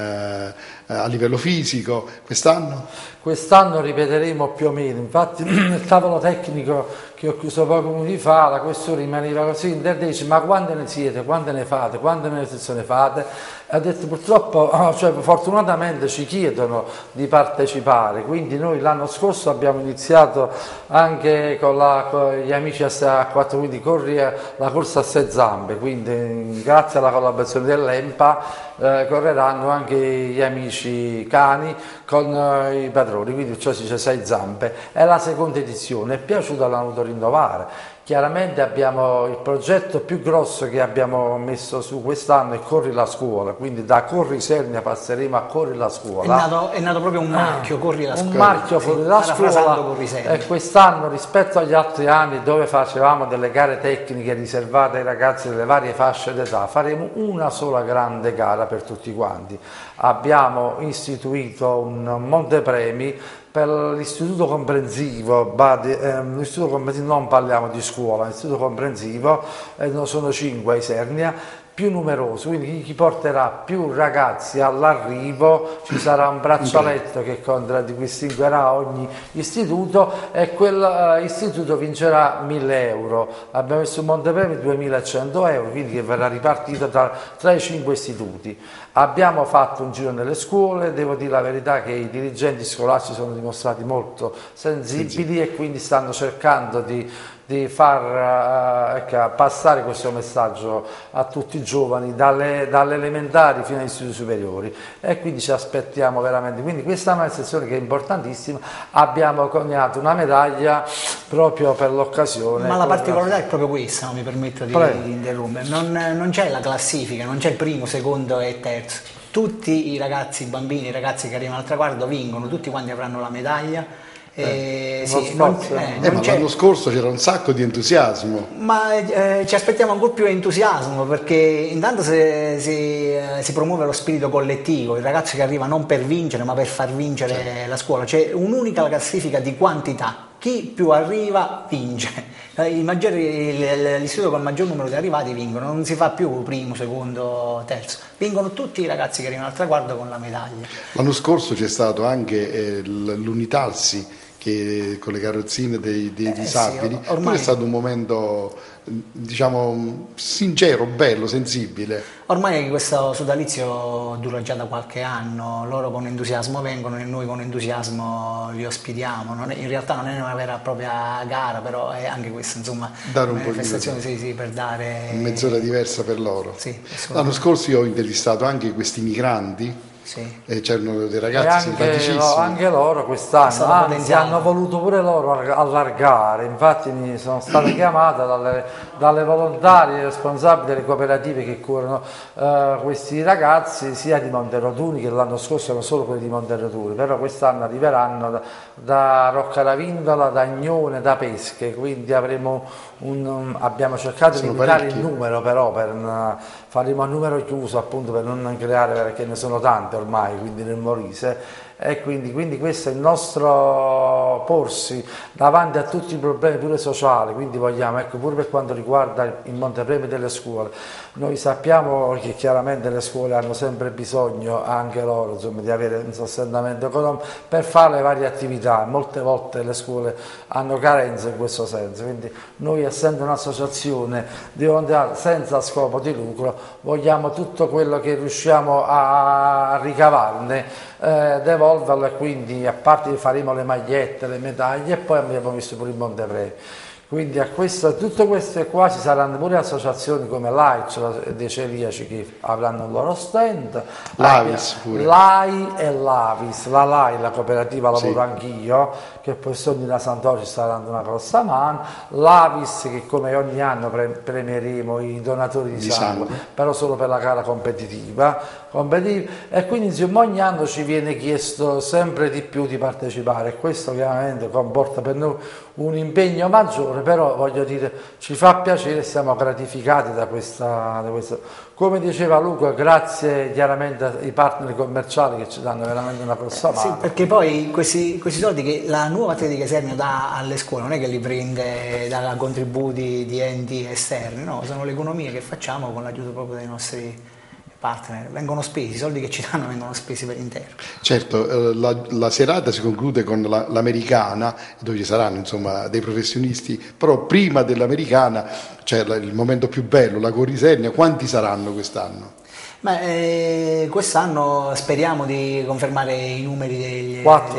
a livello fisico. Quest'anno? Quest'anno ripeteremo più o meno, infatti nel tavolo tecnico che ho chiuso pochi minuti fa la questione rimaneva così interdetta, ma quante ne siete, quante ne fate, quante manifestazioni fate? E ho detto purtroppo, fortunatamente ci chiedono di partecipare, quindi noi l'anno scorso abbiamo iniziato anche con gli amici a 4 quindi la corsa a 6 zampe, quindi grazie alla collaborazione dell'EMPA correranno anche gli amici cani con i padroni, quindi cioè si dice 6 zampe. È la seconda edizione, è piaciuta, l'hanno voluto rinnovare. Chiaramente abbiamo il progetto più grosso che abbiamo messo su quest'anno è Corri la scuola, quindi da Corri Sernia passeremo a Corri la scuola. È nato proprio un marchio, Corri la scuola. Un marchio Corri la scuola, e quest'anno rispetto agli altri anni dove facevamo delle gare tecniche riservate ai ragazzi delle varie fasce d'età, faremo una sola grande gara per tutti quanti. Abbiamo istituito un montepremi per l'istituto comprensivo, l'istituto comprensivo, non parliamo di scuola, l'istituto comprensivo, sono 5 a Isernia, più numeroso, quindi chi porterà più ragazzi all'arrivo, ci sarà un braccialetto che distinguerà ogni istituto e quel istituto vincerà 1.000 euro. Abbiamo messo un montepremi di 2.100 euro, quindi che verrà ripartito tra i 5 istituti. Abbiamo fatto un giro nelle scuole, devo dire la verità che i dirigenti scolastici sono dimostrati molto sensibili e quindi stanno cercando di far passare questo messaggio a tutti i giovani dalle elementari fino agli istituti superiori, e quindi ci aspettiamo veramente. Quindi questa è una manifestazione che è importantissima, abbiamo coniato una medaglia proprio per l'occasione. Ma la particolarità è proprio questa, non mi permetto di interrompere, non c'è la classifica, non c'è il primo, secondo e terzo. Tutti i ragazzi, i bambini, i ragazzi che arrivano al traguardo vincono, tutti quanti avranno la medaglia. Ma l'anno scorso c'era un sacco di entusiasmo. Ma ci aspettiamo ancora più entusiasmo, perché intanto si promuove lo spirito collettivo, il ragazzo che arriva non per vincere ma per far vincere la scuola. C'è un'unica classifica di quantità, chi più arriva vince. L'istituto con il maggior numero di arrivati vincono, non si fa più primo, secondo, terzo, vincono tutti i ragazzi che arrivano al traguardo con la medaglia. L'anno scorso c'è stato anche l'Unitalsi con le carrozzine dei disabili, sì, ormai è stato un momento, diciamo, sincero, bello, sensibile. Ormai questo sodalizio dura già da qualche anno, loro con entusiasmo vengono e noi con entusiasmo li ospitiamo. In realtà non è una vera e propria gara, però è anche questa, insomma, Dare una un pochino manifestazione sì, per dare... mezz'ora diversa per loro. Sì, L'anno scorso io ho intervistato anche questi migranti, sì. e c'erano dei E ragazzi simpaticissimi. anche loro quest'anno, anzi, hanno voluto pure loro allargare, infatti mi sono state chiamate dalle volontarie responsabili delle cooperative che curano questi ragazzi, sia di Monterotuni, che l'anno scorso erano solo quelli di Monterotuni, però quest'anno arriveranno da Roccaravindola, da Agnone, da Pesche, quindi avremo abbiamo cercato di limitare il numero, però faremo a numero chiuso, appunto, per non creare, perché ne sono tante ormai, quindi nel Molise, e quindi questo è il nostro porsi davanti a tutti i problemi pure sociali, quindi vogliamo, ecco, pure per quanto riguarda il montepremi delle scuole, noi sappiamo che chiaramente le scuole hanno sempre bisogno, anche loro, insomma, di avere un sostentamento economico per fare le varie attività, molte volte le scuole hanno carenze in questo senso, quindi noi, essendo un'associazione di volontariato senza scopo di lucro, vogliamo tutto quello che riusciamo a ricavarne devolverlo, e quindi a parte faremo le magliette, le medaglie, e poi abbiamo visto pure il montepremi. Quindi tutto questo qua ci saranno pure associazioni come l'AIC dei celiaci che avranno il loro stand, l'Avis pure. l'AI e l'Avis, la LAI, la cooperativa lavoro Sì. anch'io, che poi ogni da Sant'Oggi sta dando una grossa mano, l'Avis che come ogni anno premieremo i donatori di sangue, però solo per la gara competitiva, e quindi insomma ogni anno ci viene chiesto sempre di più di partecipare, e questo chiaramente comporta per noi un impegno maggiore, però voglio dire, ci fa piacere e siamo gratificati da questa. Come diceva Luca, grazie chiaramente ai partner commerciali che ci danno veramente una grossa mano. Sì, perché poi questi soldi che la nuova Atletica Isernia dà alle scuole non è che li prende da contributi di enti esterni, no, sono le economie che facciamo con l'aiuto proprio dei nostri partner, vengono spesi, i soldi che ci danno vengono spesi per intero. Certo, la serata si conclude con l'americana, dove ci saranno insomma dei professionisti, però prima dell'americana c'è il momento più bello, la Corisernia. Quanti saranno quest'anno? Quest'anno speriamo di confermare i numeri degli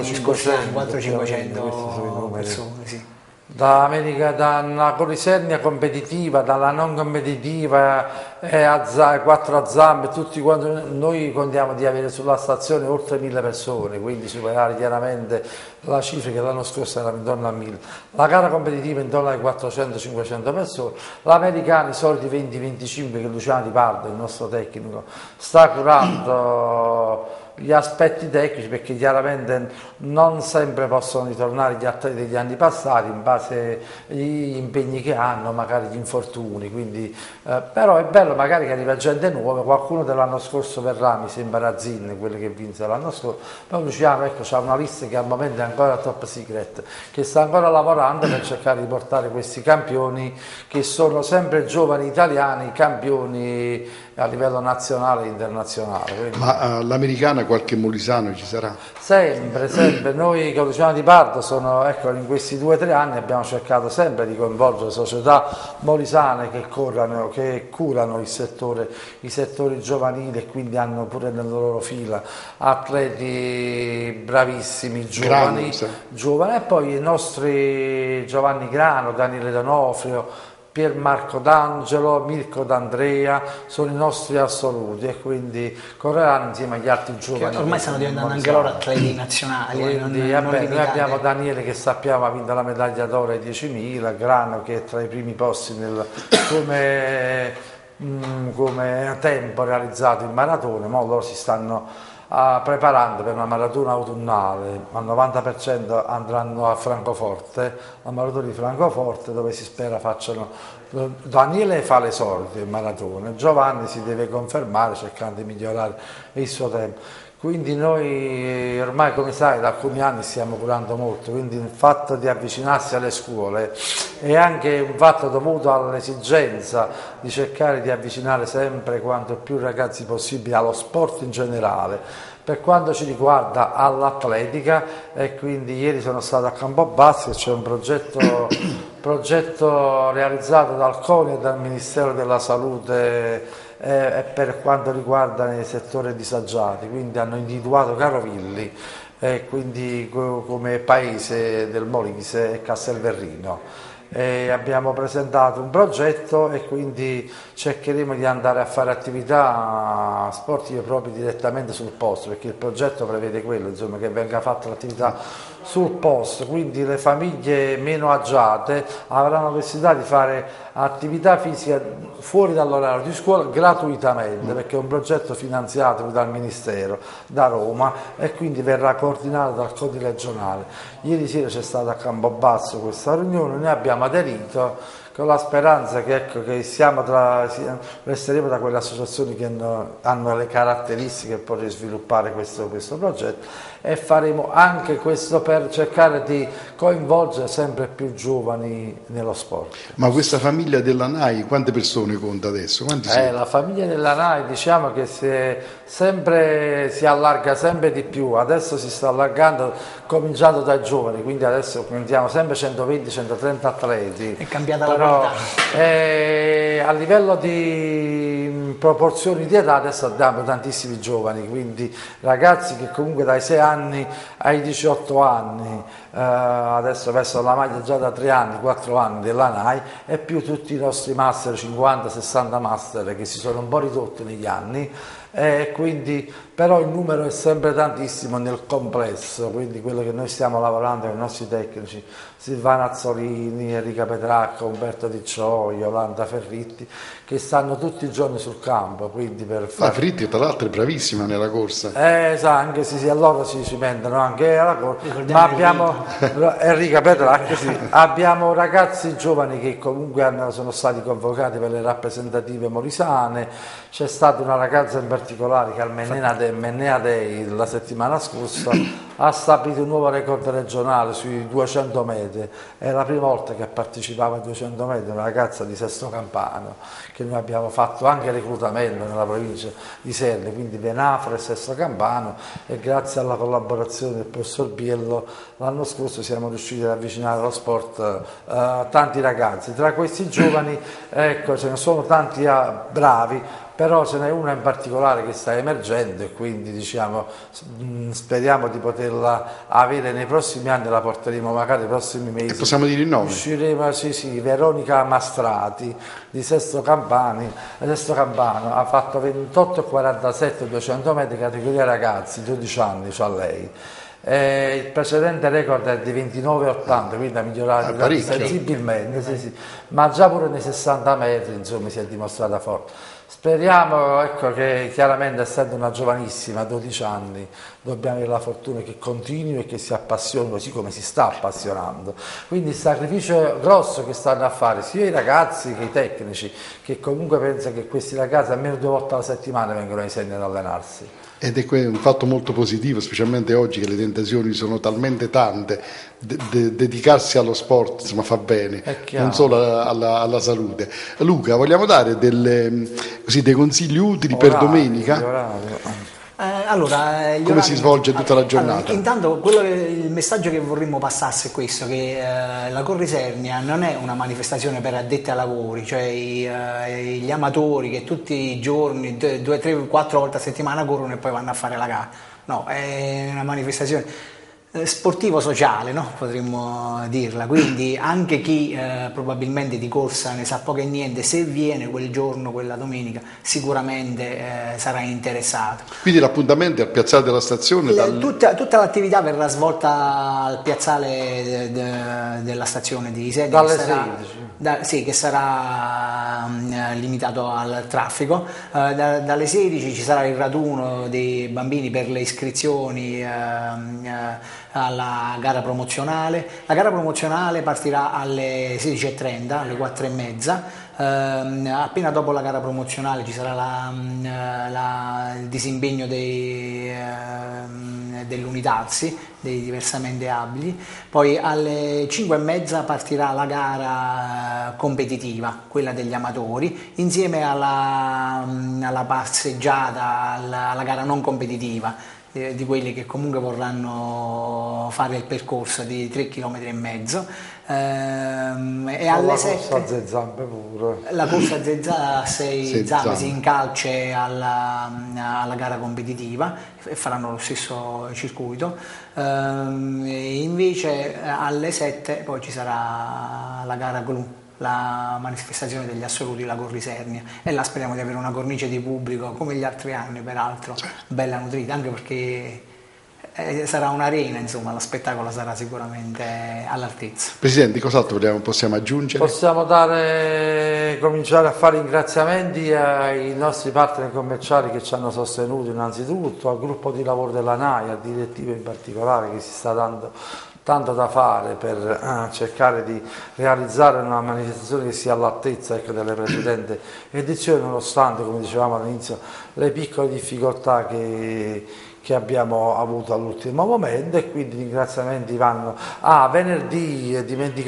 400-500 persone, sì. Da Corisernia competitiva, dalla non competitiva, 4 a zampe, tutti quanti, noi contiamo di avere sulla stazione oltre 1000 persone, quindi superare chiaramente la cifra che l'anno scorso era intorno a 1000. La gara competitiva intorno ai 400-500 persone, l'americano i soliti 20-25 che Luciano Di Pardo, il nostro tecnico, sta curando gli aspetti tecnici, perché chiaramente non sempre possono ritornare gli atleti degli anni passati in base agli impegni che hanno, magari gli infortuni, quindi, però è bello magari che arriva gente nuova, qualcuno dell'anno scorso verrà, mi sembra Razzin, quello che vinse l'anno scorso, però Luciano, ecco, c'ha una lista che al momento è ancora top secret, che sta ancora lavorando per cercare di portare questi campioni che sono sempre giovani italiani, campioni a livello nazionale e internazionale. Quindi. Ma l'americana qualche molisano ci sarà? Sempre. Noi con Luciano Di Pardo ecco, in questi 2 o 3 anni abbiamo cercato sempre di coinvolgere società molisane che curano i settori giovanili, e quindi hanno pure nelle loro fila atleti bravissimi, giovani, e poi i nostri Giovanni Grano, Daniele D'Onofrio, Pier Marco D'Angelo, Mirko D'Andrea sono i nostri assoluti, e quindi correranno insieme agli altri giovani. Che ormai stanno diventando anche loro atleti nazionali. Quindi, noi abbiamo Daniele che sappiamo ha vinto la medaglia d'oro ai 10.000, Grano che è tra i primi posti come tempo realizzato in maratona, ma loro si stanno preparando per una maratona autunnale, al 90% andranno a Francoforte, la maratona di Francoforte, dove si spera facciano. Daniele fa l'esordio in maratona, Giovanni si deve confermare cercando di migliorare il suo tempo. Quindi noi ormai, come sai, da alcuni anni stiamo curando molto, quindi il fatto di avvicinarsi alle scuole è anche un fatto dovuto all'esigenza di cercare di avvicinare sempre quanto più ragazzi possibile allo sport in generale. Per quanto ci riguarda all'atletica, e quindi ieri sono stato a Campobasso, c'è un progetto realizzato dal CONI e dal Ministero della Salute per quanto riguarda il settore disagiati, quindi hanno individuato Carovilli quindi come paese del Molise e Castelverrino. Abbiamo presentato un progetto e quindi cercheremo di andare a fare attività sportive proprio direttamente sul posto, perché il progetto prevede quello, insomma, che venga fatta l'attività sul posto, quindi le famiglie meno agiate avranno la possibilità di fare attività fisica fuori dall'orario di scuola gratuitamente, perché è un progetto finanziato dal Ministero, da Roma, e quindi verrà coordinato dal CONI regionale. Ieri sera c'è stata a Campobasso questa riunione, noi abbiamo aderito con la speranza che, ecco, che resteremo tra quelle associazioni che hanno le caratteristiche per poter sviluppare questo progetto, e faremo anche questo per cercare di coinvolgere sempre più giovani nello sport. Ma questa famiglia della NAI quante persone conta adesso? Quanti siete? La famiglia della NAI, diciamo che si allarga sempre di più, adesso si sta allargando cominciando dai giovani, quindi adesso contiamo sempre 120-130 atleti. È cambiata però, la qualità. a livello di proporzioni di età adesso abbiamo tantissimi giovani, quindi ragazzi che comunque dai 6 anni ai 18 anni, adesso vestono la maglia già da 3 anni, 4 anni della NAI, e più tutti i nostri master, 50-60 master che si sono un po' ridotti negli anni. Quindi, però il numero è sempre tantissimo nel complesso, quindi quello che noi stiamo lavorando con i nostri tecnici, Silvana Azzolini, Enrica Petracca, Umberto Di Cioi, Yolanda Ferritti, che stanno tutti i giorni sul campo, quindi per fare... La Ferritti tra l'altro è bravissima nella corsa. Anche sì, allora si cimentano anche alla corsa, ma abbiamo Enrica Petracca, sì, abbiamo ragazzi giovani che comunque sono stati convocati per le rappresentative molisane. C'è stata una ragazza in particolare che al Mennea Day la settimana scorsa ha stabilito un nuovo record regionale sui 200 metri, è la prima volta che partecipava ai 200 metri, una ragazza di Sesto Campano, che noi abbiamo fatto anche reclutamento nella provincia di Serre, quindi Venafro e Sesto Campano, e grazie alla collaborazione del professor Biello l'anno scorso siamo riusciti ad avvicinare allo sport tanti ragazzi. Tra questi giovani, ecco, ce ne sono tanti bravi, però ce n'è una in particolare che sta emergendo e quindi diciamo speriamo di poterla avere nei prossimi anni, la porteremo magari nei prossimi mesi. E possiamo dire il nome? Usciremo, sì, Veronica Mastrati di Sesto Campano, ha fatto 28,47 200 metri categoria ragazzi, 12 anni c'ha lei. Il precedente record è di 29,80, quindi ha migliorato sensibilmente, sì. Ma già pure nei 60 metri insomma si è dimostrata forte. Speriamo, ecco, che chiaramente essendo una giovanissima, 12 anni, dobbiamo avere la fortuna che continui e che si appassioni così come si sta appassionando. Quindi il sacrificio grosso che stanno a fare sia i ragazzi che i tecnici, che comunque pensano che questi ragazzi almeno 2 volte alla settimana vengono ai Senni ad allenarsi. Ed è un fatto molto positivo, specialmente oggi che le tentazioni sono talmente tante, dedicarsi allo sport insomma fa bene, non solo alla salute. Luca, vogliamo dare dei consigli utili per domenica? Come si svolge tutta la giornata? Intanto il messaggio che vorremmo passasse è questo, che la Corrisernia non è una manifestazione per addetti ai lavori, cioè gli amatori che tutti i giorni, 2, 3, 4 volte a settimana corrono e poi vanno a fare la gara. No, è una manifestazione sportivo-sociale, no? Potremmo dirla, quindi anche chi probabilmente di corsa ne sa poco e niente, se viene quel giorno, quella domenica, sicuramente sarà interessato. Quindi l'appuntamento è al piazzale della stazione? Tutta l'attività verrà svolta al piazzale della stazione di Sede, dalle 16. Che sarà limitato al traffico. Dalle 16 ci sarà il raduno dei bambini per le iscrizioni alla gara promozionale. La gara promozionale partirà alle 16:30, alle 4:30. Appena dopo la gara promozionale ci sarà il disimpegno dell'Unitalsi, dei diversamente abili, poi alle 5:30 partirà la gara competitiva, quella degli amatori, insieme alla passeggiata, alla gara non competitiva, di quelli che comunque vorranno fare il percorso di 3,5 km. E alle 7 corsa a 6 zampe pure. la corsa a 6 zampe si zampe. incalce alla gara competitiva e faranno lo stesso circuito. E invece alle 7 poi ci sarà la gara gru, la manifestazione degli assoluti, la Corrisernia, e là speriamo di avere una cornice di pubblico come gli altri anni, peraltro bella nutrita, anche perché sarà un'arena, insomma, lo spettacolo sarà sicuramente all'altezza. Presidente, cos'altro possiamo aggiungere? Possiamo cominciare a fare ringraziamenti ai nostri partner commerciali che ci hanno sostenuto innanzitutto, al gruppo di lavoro della NAI, al direttivo in particolare che si sta dando tanto da fare per cercare di realizzare una manifestazione che sia all'altezza, ecco, delle precedenti edizioni, nonostante, come dicevamo all'inizio, le piccole difficoltà che abbiamo avuto all'ultimo momento. E quindi i ringraziamenti vanno a venerdì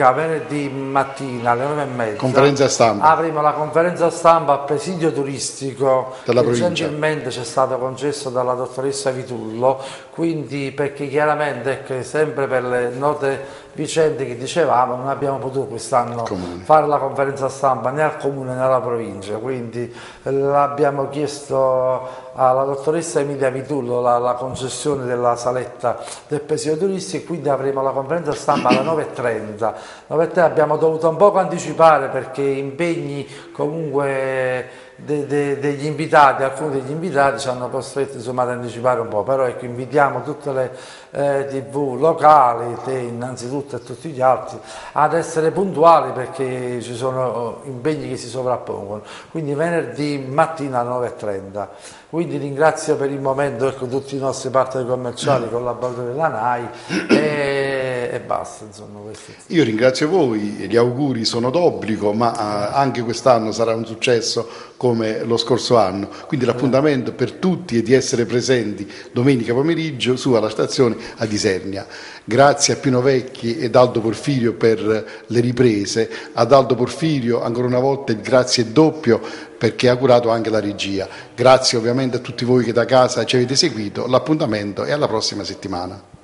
mattina alle 9:30. Conferenza stampa. Avremo la conferenza stampa al presidio turistico della che provincia. gentilmente ci è stato concesso dalla dottoressa Vitullo, quindi perché chiaramente, ecco, sempre per le note vicende che dicevamo, non abbiamo potuto quest'anno fare la conferenza stampa né al comune né alla provincia, quindi l'abbiamo chiesto alla dottoressa Emilia Vitullo la concessione della saletta del presidio turistico, e quindi avremo la conferenza stampa alle 9:30. Abbiamo dovuto un poco anticipare perché impegni comunque degli invitati, alcuni degli invitati ci hanno costretto, insomma, ad anticipare un po', però ecco, invitiamo tutte le TV locali, te innanzitutto e tutti gli altri, ad essere puntuali perché ci sono impegni che si sovrappongono, quindi venerdì mattina alle 9:30. Quindi ringrazio per il momento, ecco, tutti i nostri partner commerciali, collaboratori della NAI e basta, insomma, questo. Io ringrazio voi, gli auguri sono d'obbligo, ma anche quest'anno sarà un successo come lo scorso anno, quindi l'appuntamento per tutti è di essere presenti domenica pomeriggio su alla stazione a Isernia. Grazie a Pino Vecchi ed Aldo Porfirio per le riprese, ad Aldo Porfirio ancora una volta il grazie doppio perché ha curato anche la regia. Grazie ovviamente a tutti voi che da casa ci avete seguito, l'appuntamento è alla prossima settimana.